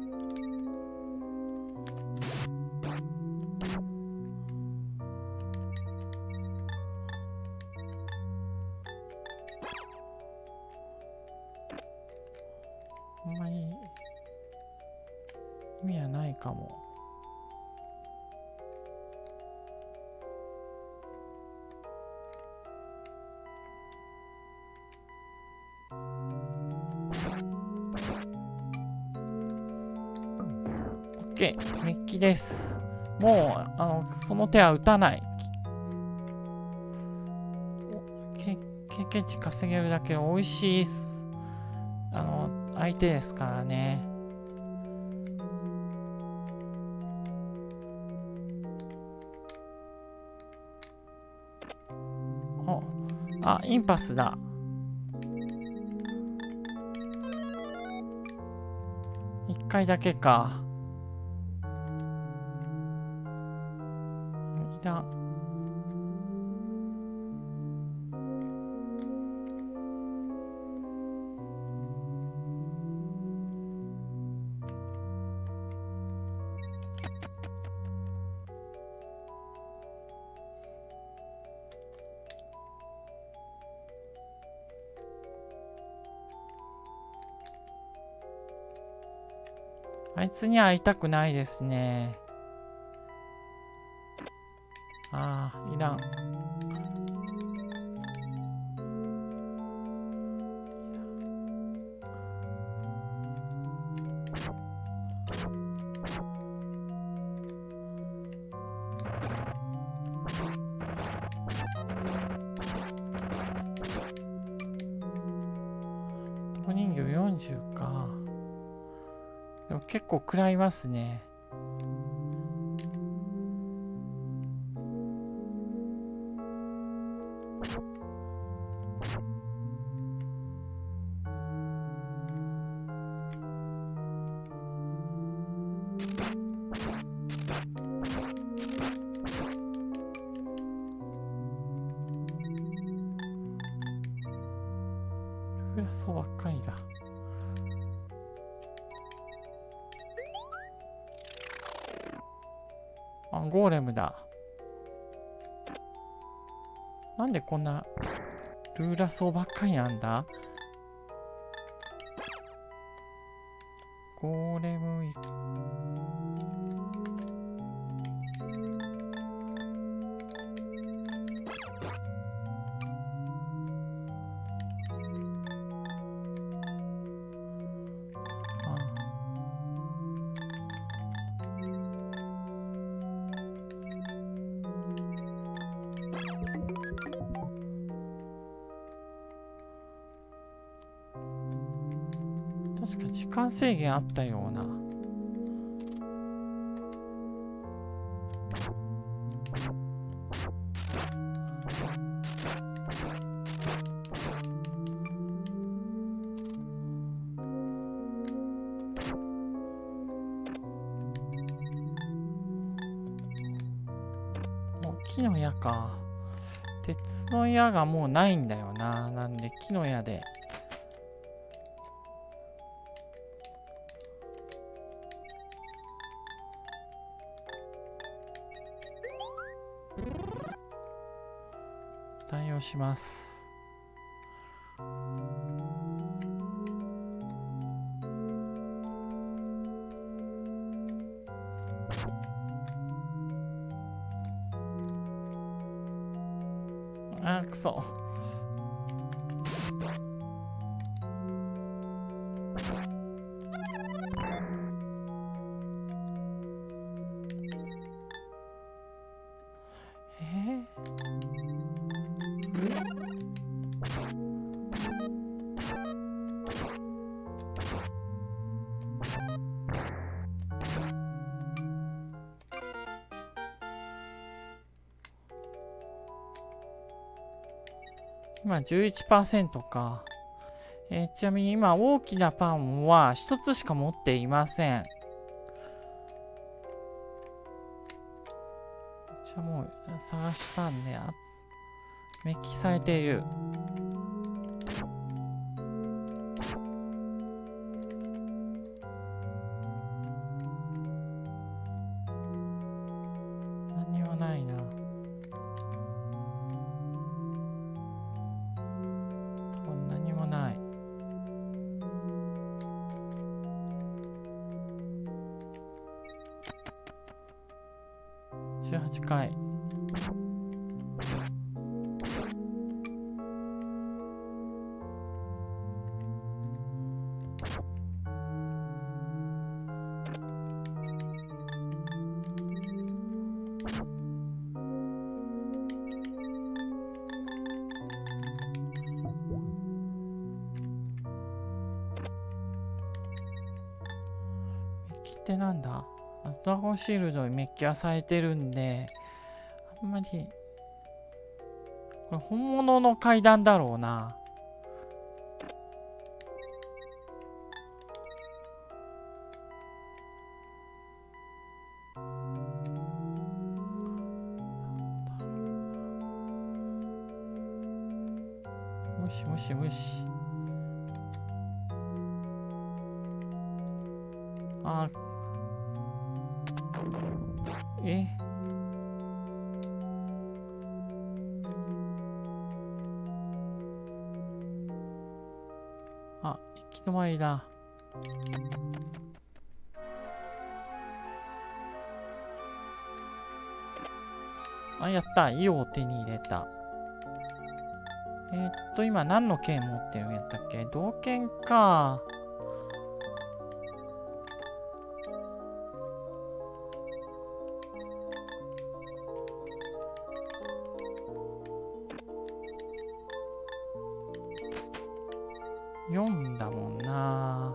あんまり意味はないかも。メッキです。もうその手は打たない。経験値稼げるだけの美味しい相手ですからね。インパスだ。1回だけか。あいつには会いたくないですね。いらん。お人形40か。でも結構食らいますね。そうばっかりだ。ゴーレムだ。なんでこんなルーラソーばっかりなんだ。ゴーレム確か時間制限あったような。木の矢か。鉄の矢がもうないんだよな。なんで木の矢で。対応します。くそ。 今 11% か。ちなみに今大きなパンは1つしか持っていません。じゃあもう探したんで、メッキされている。何もないな。何もない。18回。ってなんだ？ドラゴンシールドにメッキはされてるんで、あんまり、これ本物の階段だろうな。無視無視無視。あ、あ、行き止まりだ。あ、やった。イオを手に入れた。今何の剣持ってるんやったっけ？銅剣か。4だもんな。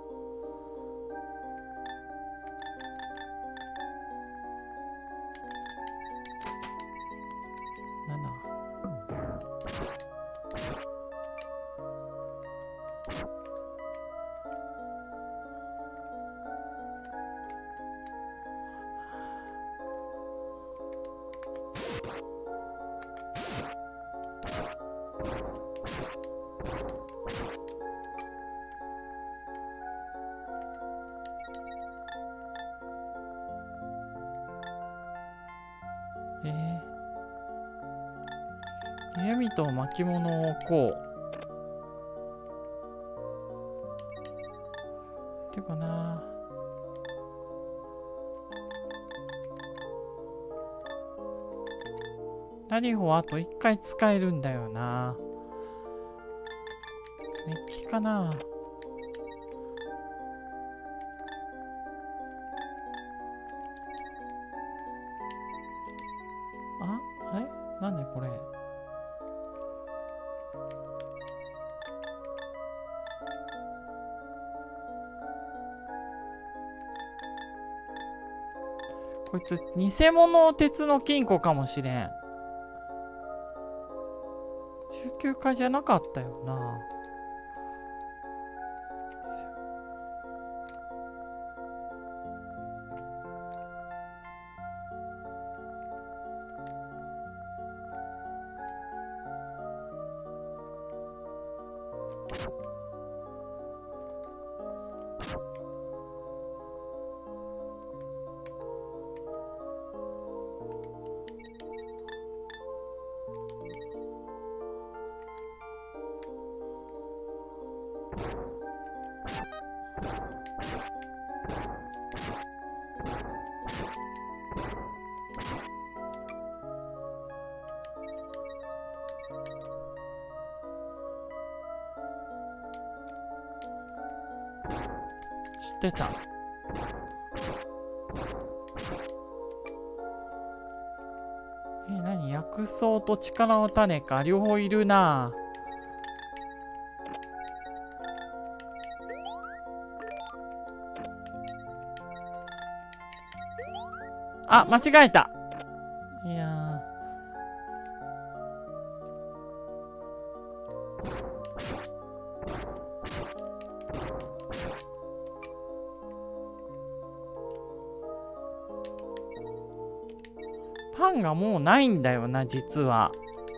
弓と巻物をこう。てかな。ラリホはあと1回使えるんだよな。メッキかな。あれなんでこれ。こいつ偽物鉄の金庫かもしれん。19階じゃなかったよな。知ってた。何？薬草と力の種か。両方いるな。あ、間違えた。いやパンがもうないんだよな、実は。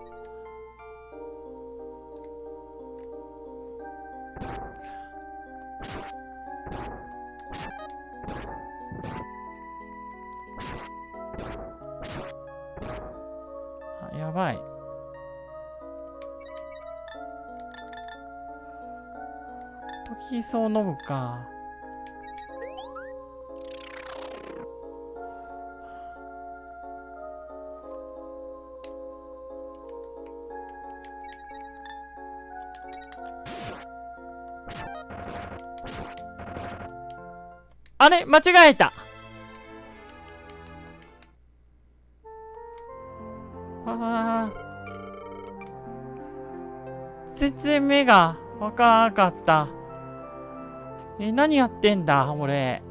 あ、やばい。トキソを飲むか。あれ間違えた。全然目がわからなかった。何やってんだ、俺。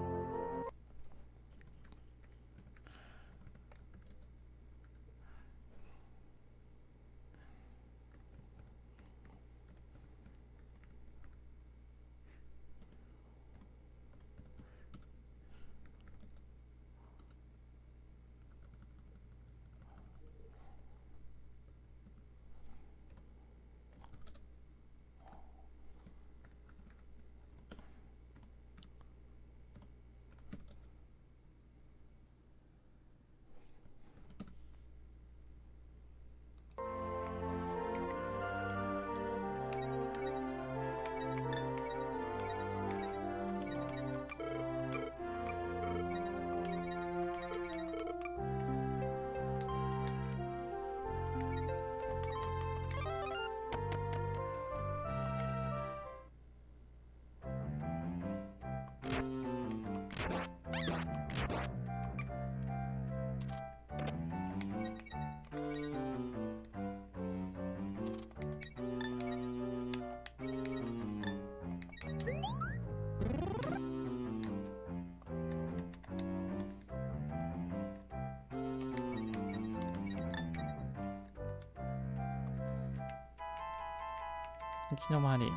行き止まり。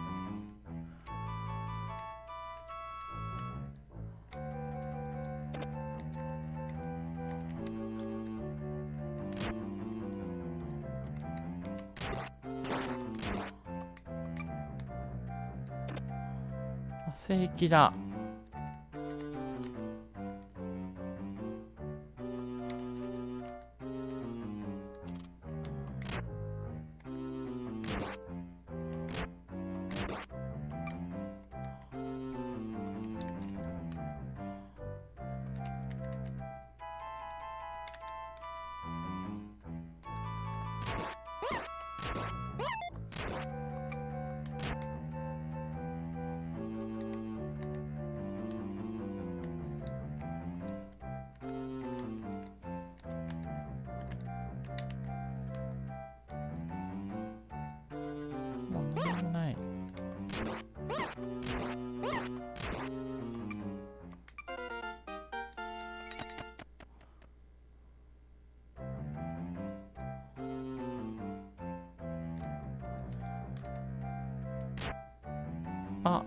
聖域だ。あ、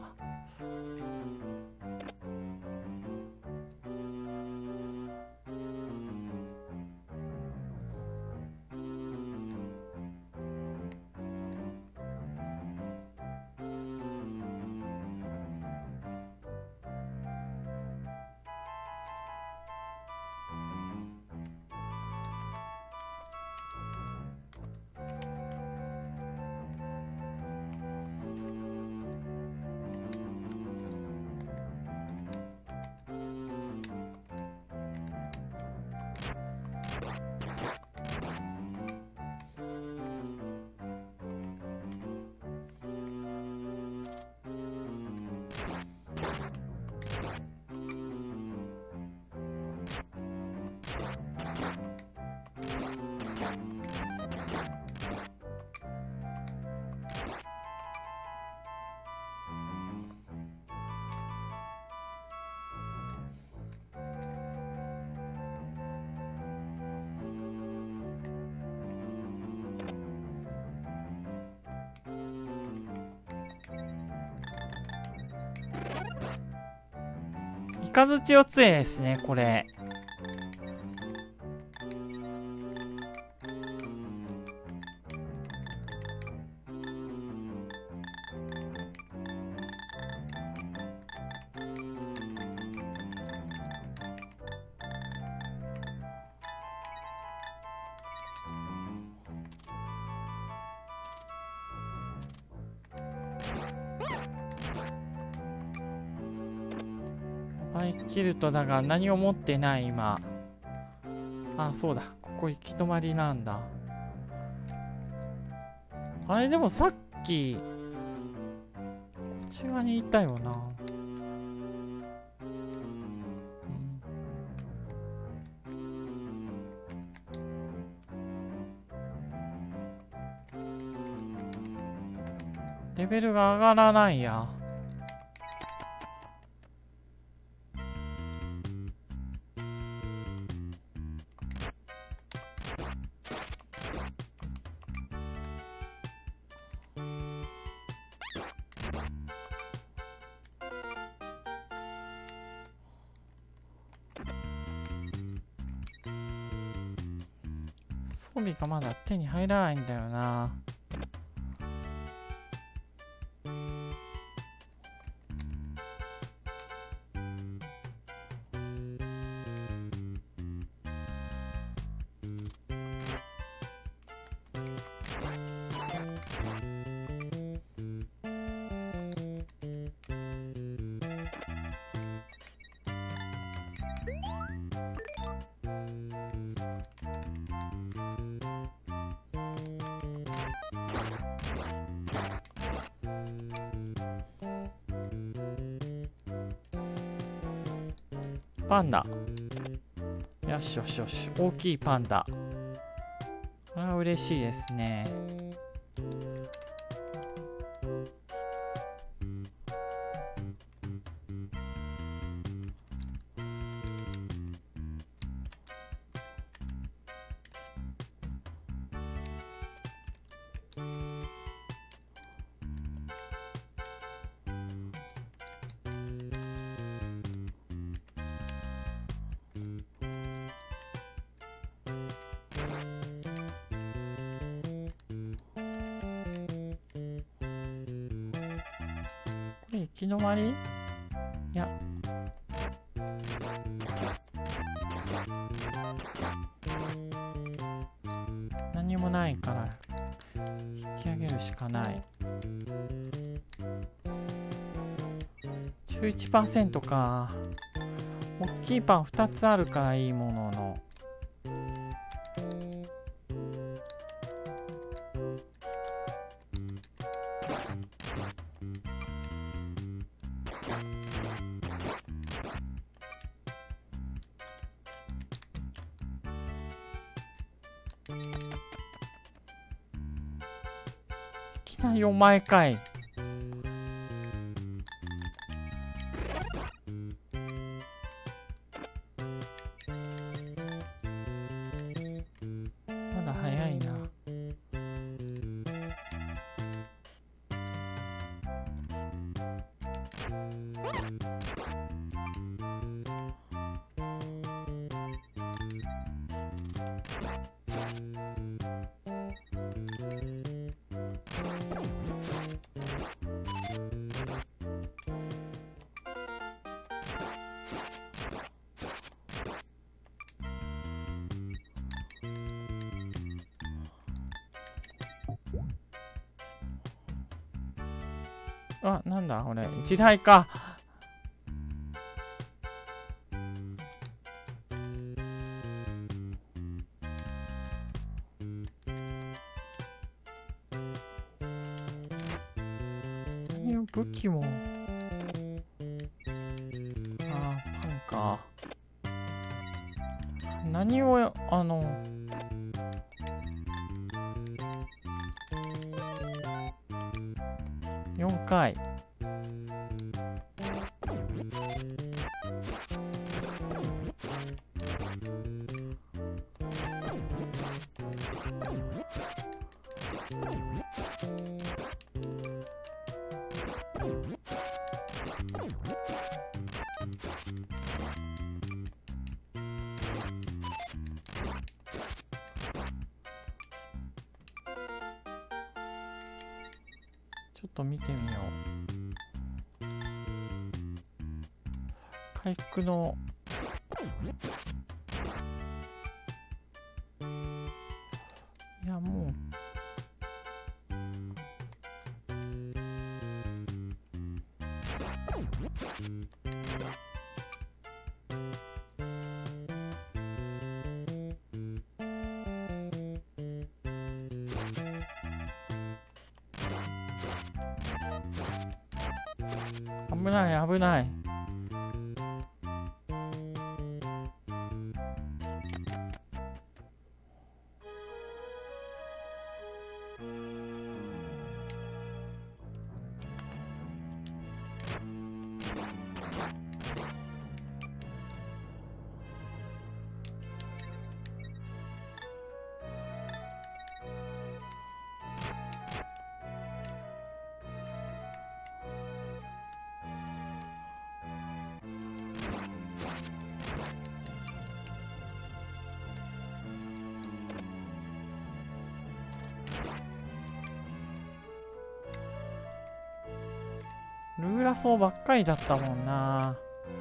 イカズチお杖ですね、これ。 バイキルトだが何を持ってない今。あ、そうだ。ここ行き止まりなんだ。あれでもさっき、こっち側にいたよな。レベルが上がらないや。装備がまだ手に入らないんだよな。パンダ。よしよしよし。大きいパンダ。これは嬉しいですね。行き止まり？いや。何もないから引き上げるしかない。11% か。大きいパン2つあるからいいものの。いきなりお前かい。まだ早いな。あ、なんだこれ。地雷か。武器も。あ、パンか。何を、4回。ちょっと見てみよう。回復のいやもう危ない危ない。ルーラソーばっかりだったもんな。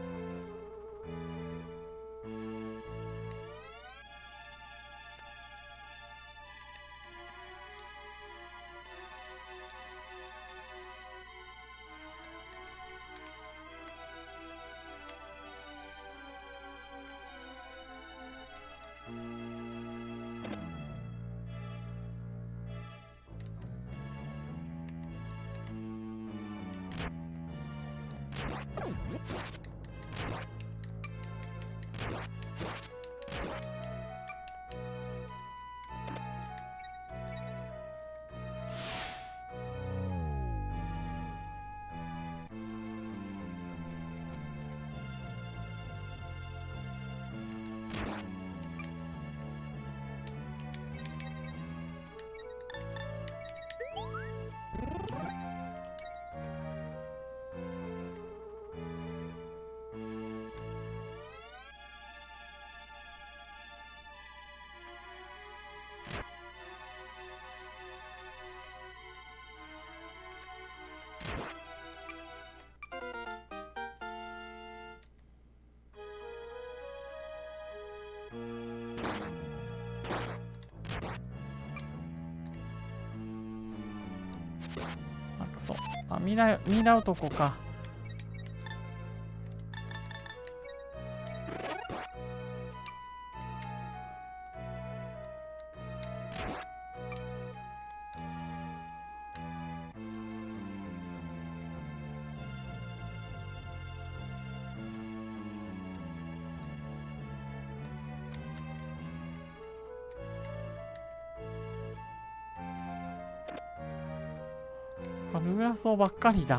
あ、くそ。あ、ミイラ男か。ルーラソーばっかりだ。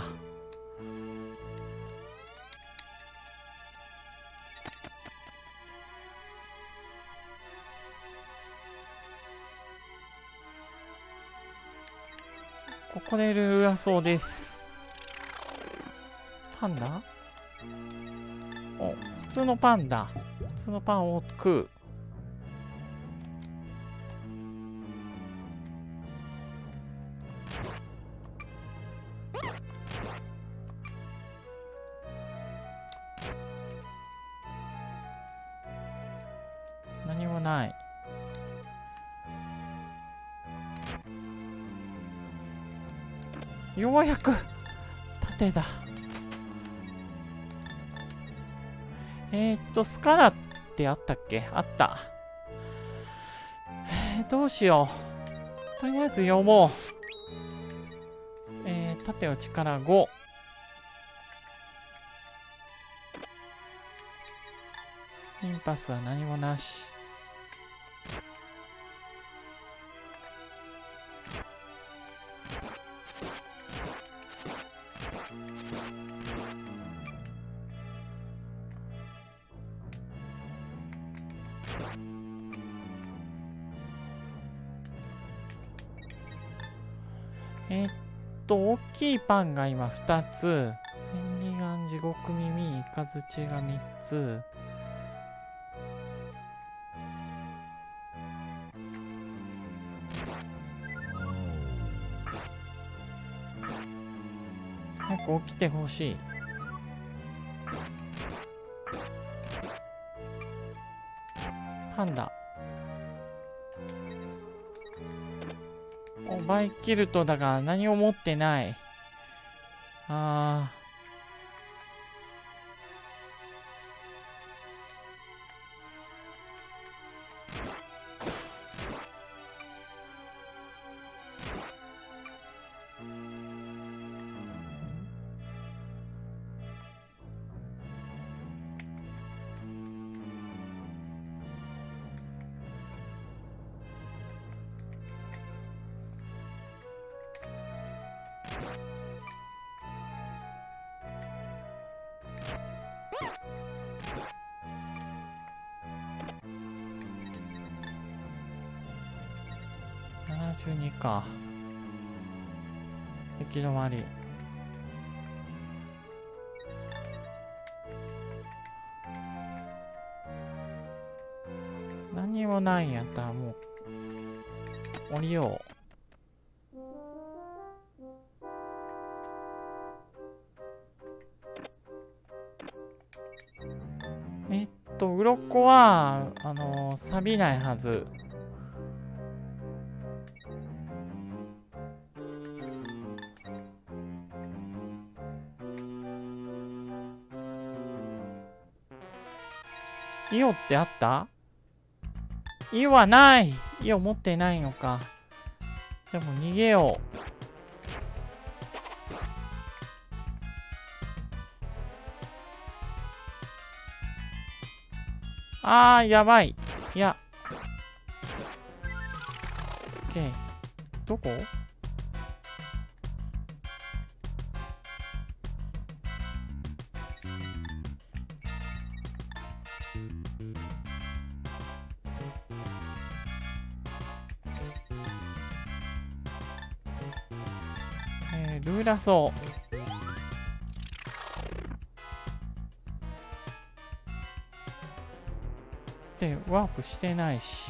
ここでルーラソーです。パンダ？お、普通のパンダ。普通のパンを食う。何もない。ようやく盾だ。スカラってあったっけ？あった。どうしよう。とりあえず読もう。盾を力5。インパスは何もなし。大きいパンが今2つ。千里眼、地獄耳、イカズチが3つ。早く起きてほしい。パンダ。バイキルトだが何も持ってない。あ 72か。行き止まり。何もないんやったらもう降りよう。鱗は錆びないはず。イオってあった？イオはない。イオ持ってないのか。じゃあもう逃げよう。あー、やばい。いや。OK。どこ？ルーラソー。で、ワープしてないし。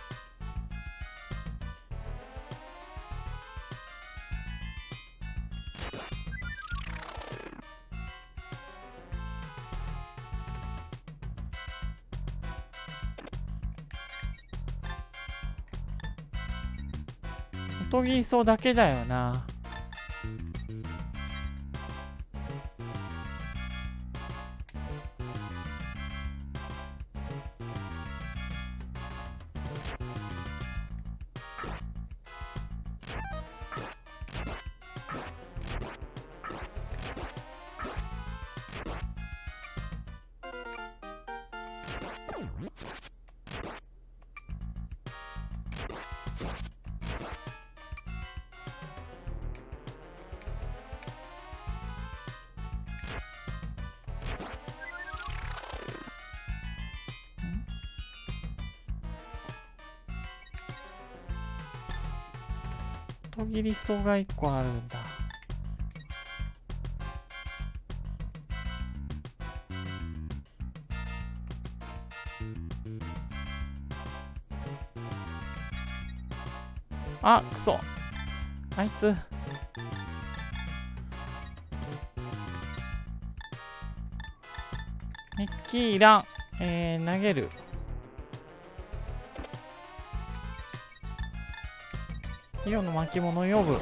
トギソだけだよな。トギリソが1個あるんだ。あ、くそ。あいつ。メッキーいらん。投げる。イオの巻物呼ぶ。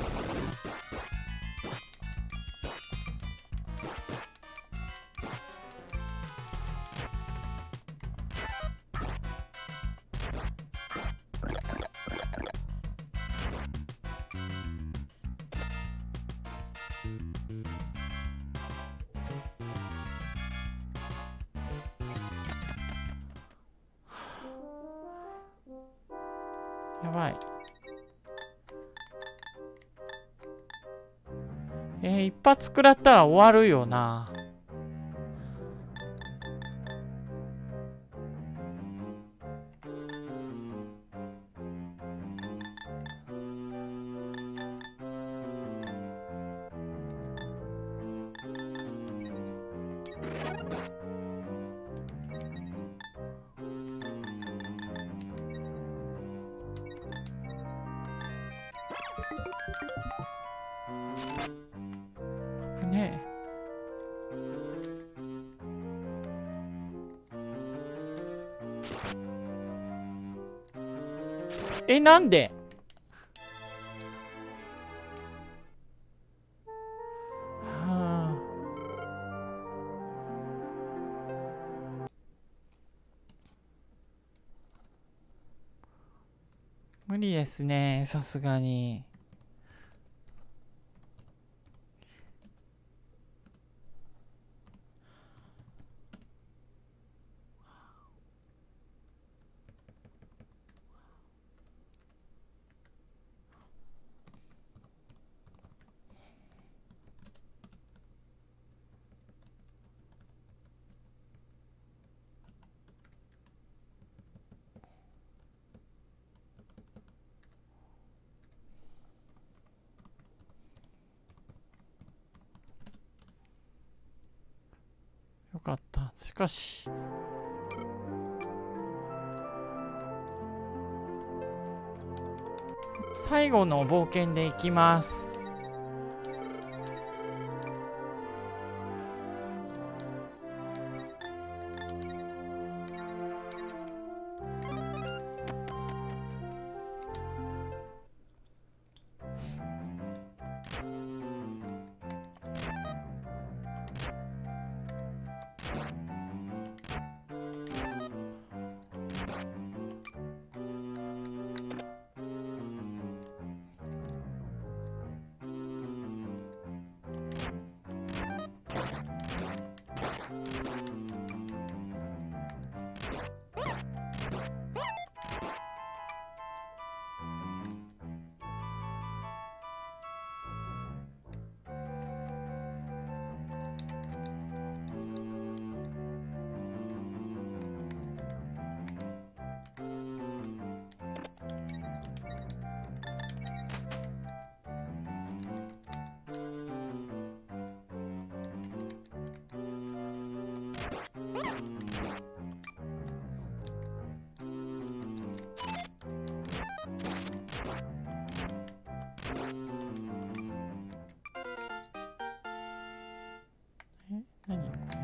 やばい。一発食らったら終わるよな。ねえ。なんで？はあ、無理ですね、さすがに。 かった。しかし最後の冒険で行きます。何これ。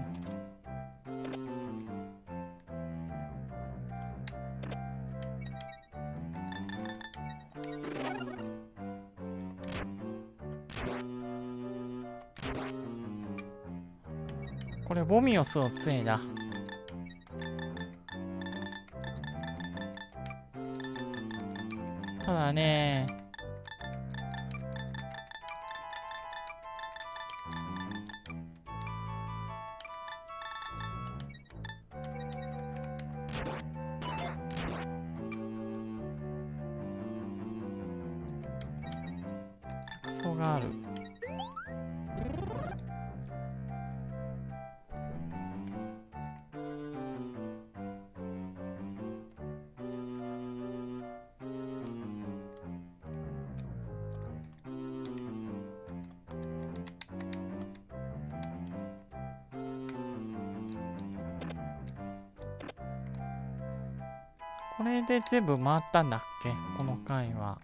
これボミオスの杖だ。ただね、クソがある。これで全部回ったんだっけ、この回は。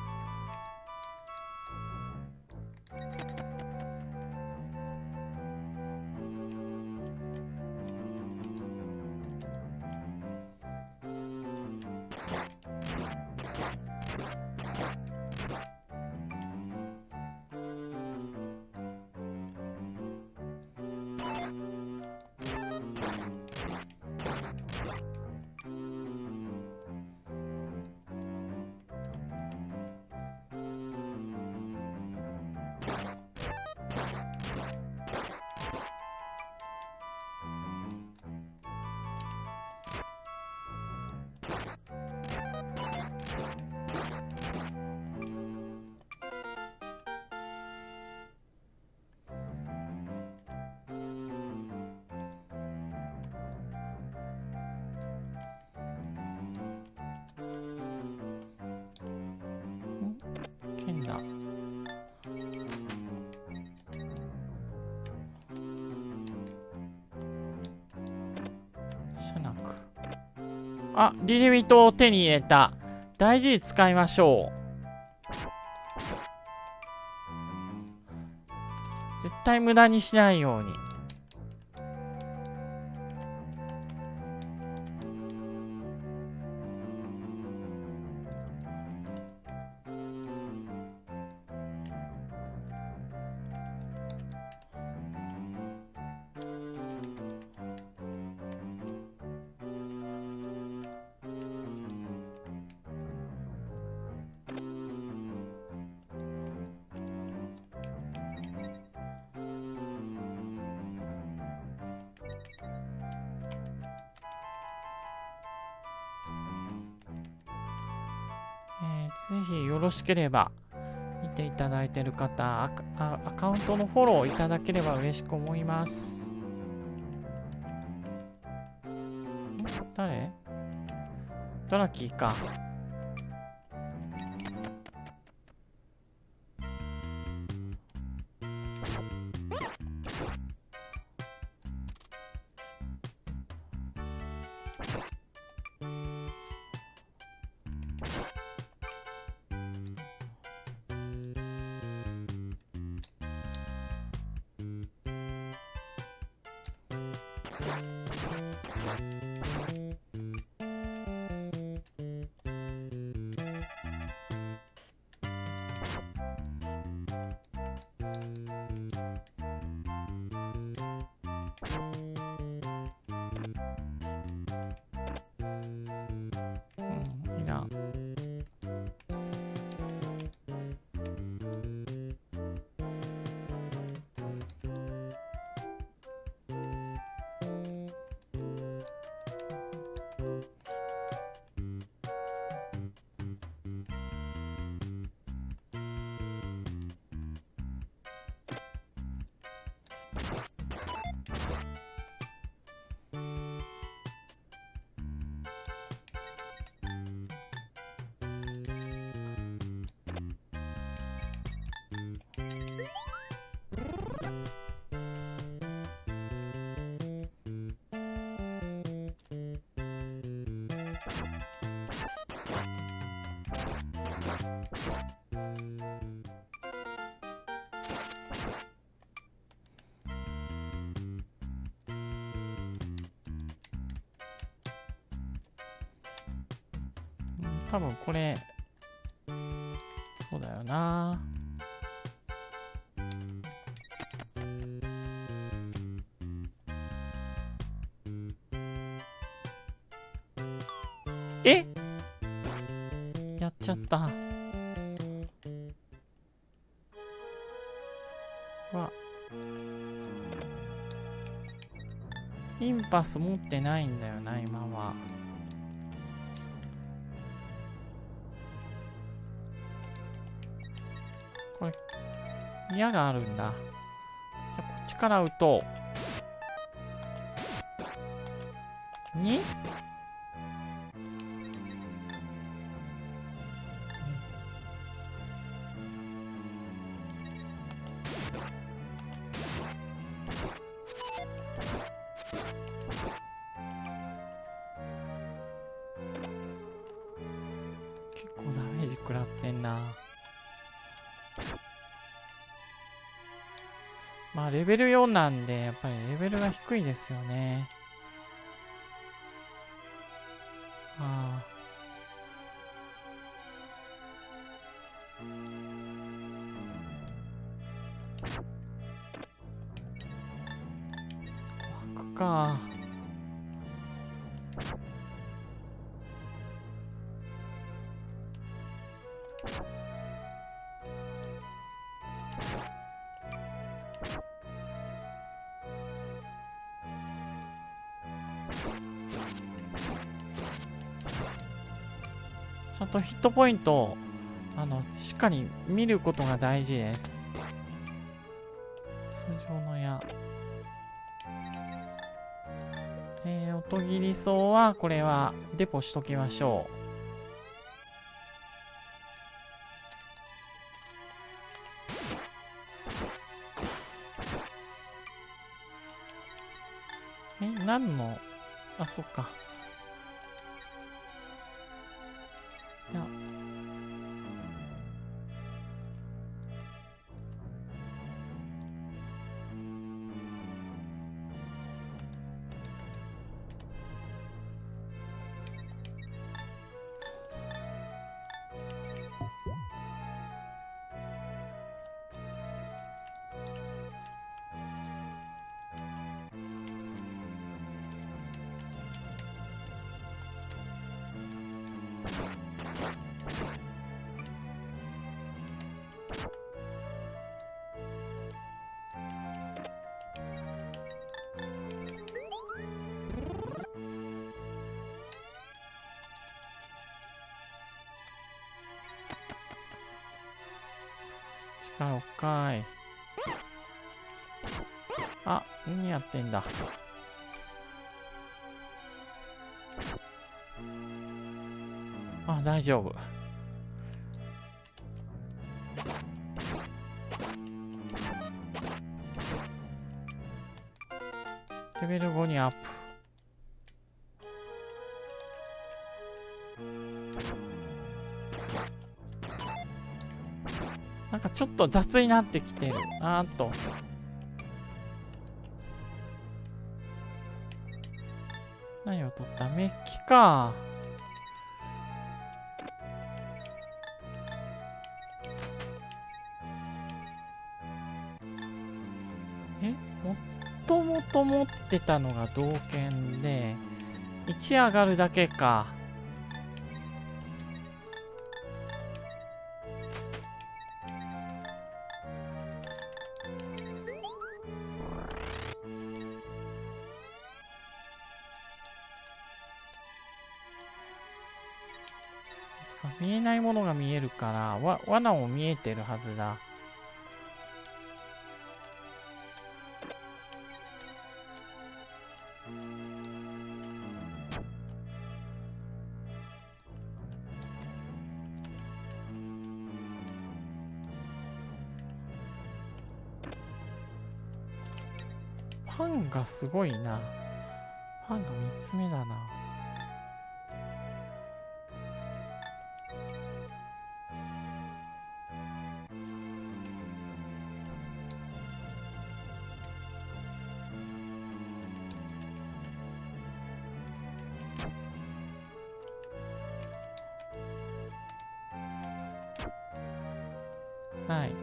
剣だ。シャナク。あ、リリミトを手に入れた。大事に使いましょう。絶対無駄にしないように。ぜひよろしければ見ていただいている方、アカウントのフォローいただければ嬉しく思います。誰？ドラキーか。 いらん。多分これ、そうだよな。え？やっちゃった。わ。インパス持ってないんだよな、今は。これ、矢があるんだ。じゃあ、こっちから撃とう。に？結構ダメージ食らってんな。まあレベル4なんでやっぱりレベルが低いですよね。ああ。枠か。ちゃんとヒットポイントをしっかり見ることが大事です。通常の矢。音切り草はこれはデポしときましょう。何の、あ、そっか。いや。力かい。あ、何やってんだ。あ、大丈夫。レベル5にアップ。なんかちょっと雑になってきてる。あーっと。 何を取った？メッキか。もともと持ってたのが同剣で、1上がるだけか。見えないものが見えるから、罠も見えてるはずだ。パンがすごいな。パンが3つ目だな。ない。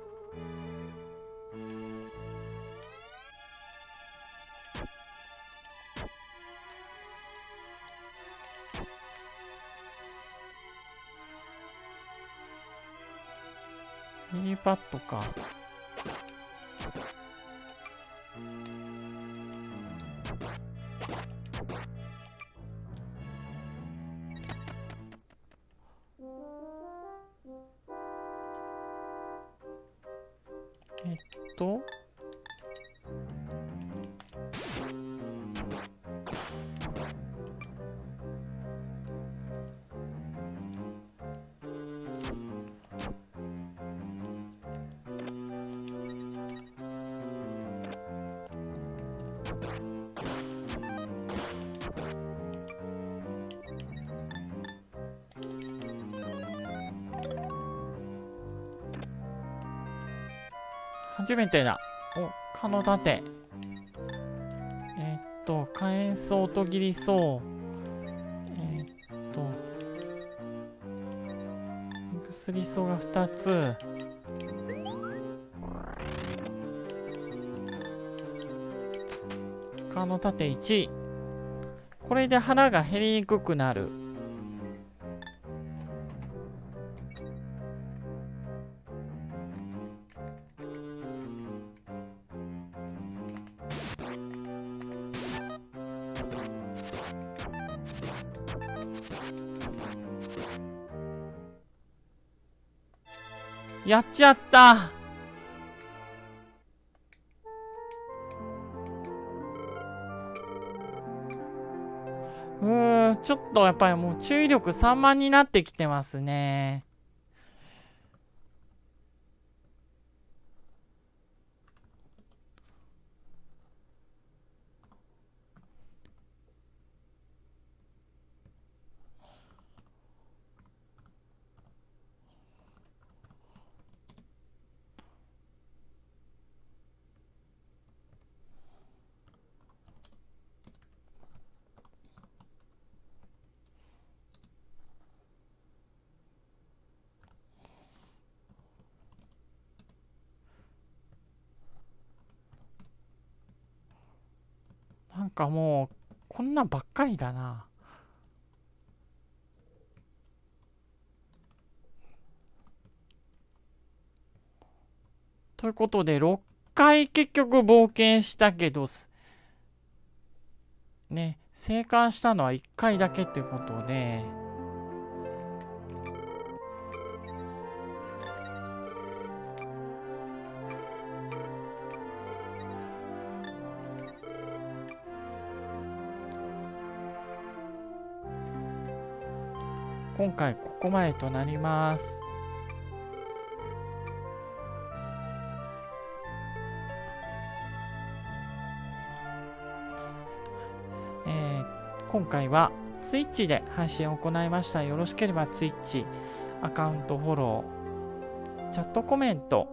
ミニパッドか。初めてだ。お、蚊の盾。火炎草とギリ草。薬草が2つ。蚊の盾1。これで腹が減りにくくなる。やっちゃった。ちょっとやっぱりもう注意力散漫になってきてますね。なんかもうこんなんばっかりだな。ということで6回結局冒険したけどね、生還したのは1回だけっていうことで、今回ここまでとなります。今回は Twitch で配信を行いました。よろしければ Twitch アカウントフォロー、チャットコメント、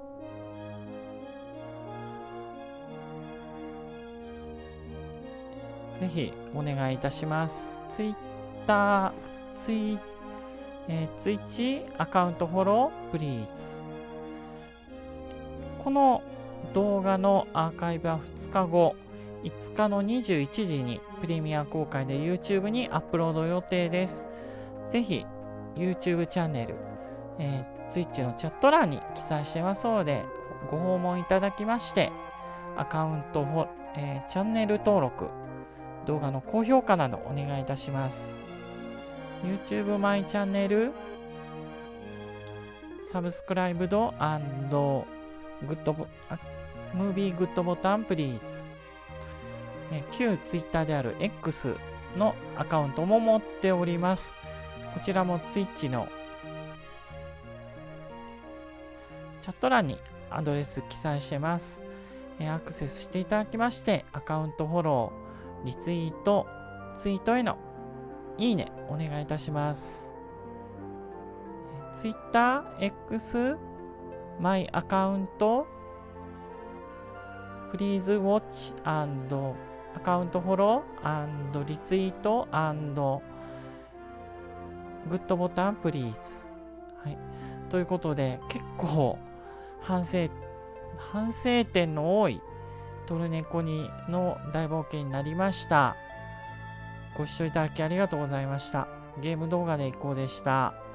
ぜひお願いいたします。ツイッター、ツイッチアカウントフォロー、プリーズ。この動画のアーカイブは2日後、5日の21時にプレミア公開で YouTube にアップロード予定です。ぜひ YouTube チャンネル、Twitch のチャット欄に記載してますので、ご訪問いただきまして、アカウント、チャンネル登録、動画の高評価などお願いいたします。YouTube マイチャンネル、サブスクライブド&ムービーグッドボタンプリーズ。旧 Twitter である X のアカウントも持っております。こちらも Twitch のチャット欄にアドレス記載してます。アクセスしていただきまして、アカウントフォロー、リツイート、ツイートへのいいねお願いいたします。Twitter、X、マイアカウント、Please watch and アカウントフォロー&リツイート&グッドボタンプリーズ。はい。ということで、結構反省点の多いトルネコにの大冒険になりました。ご視聴いただきありがとうございました。ゲーム動画でいこうでした。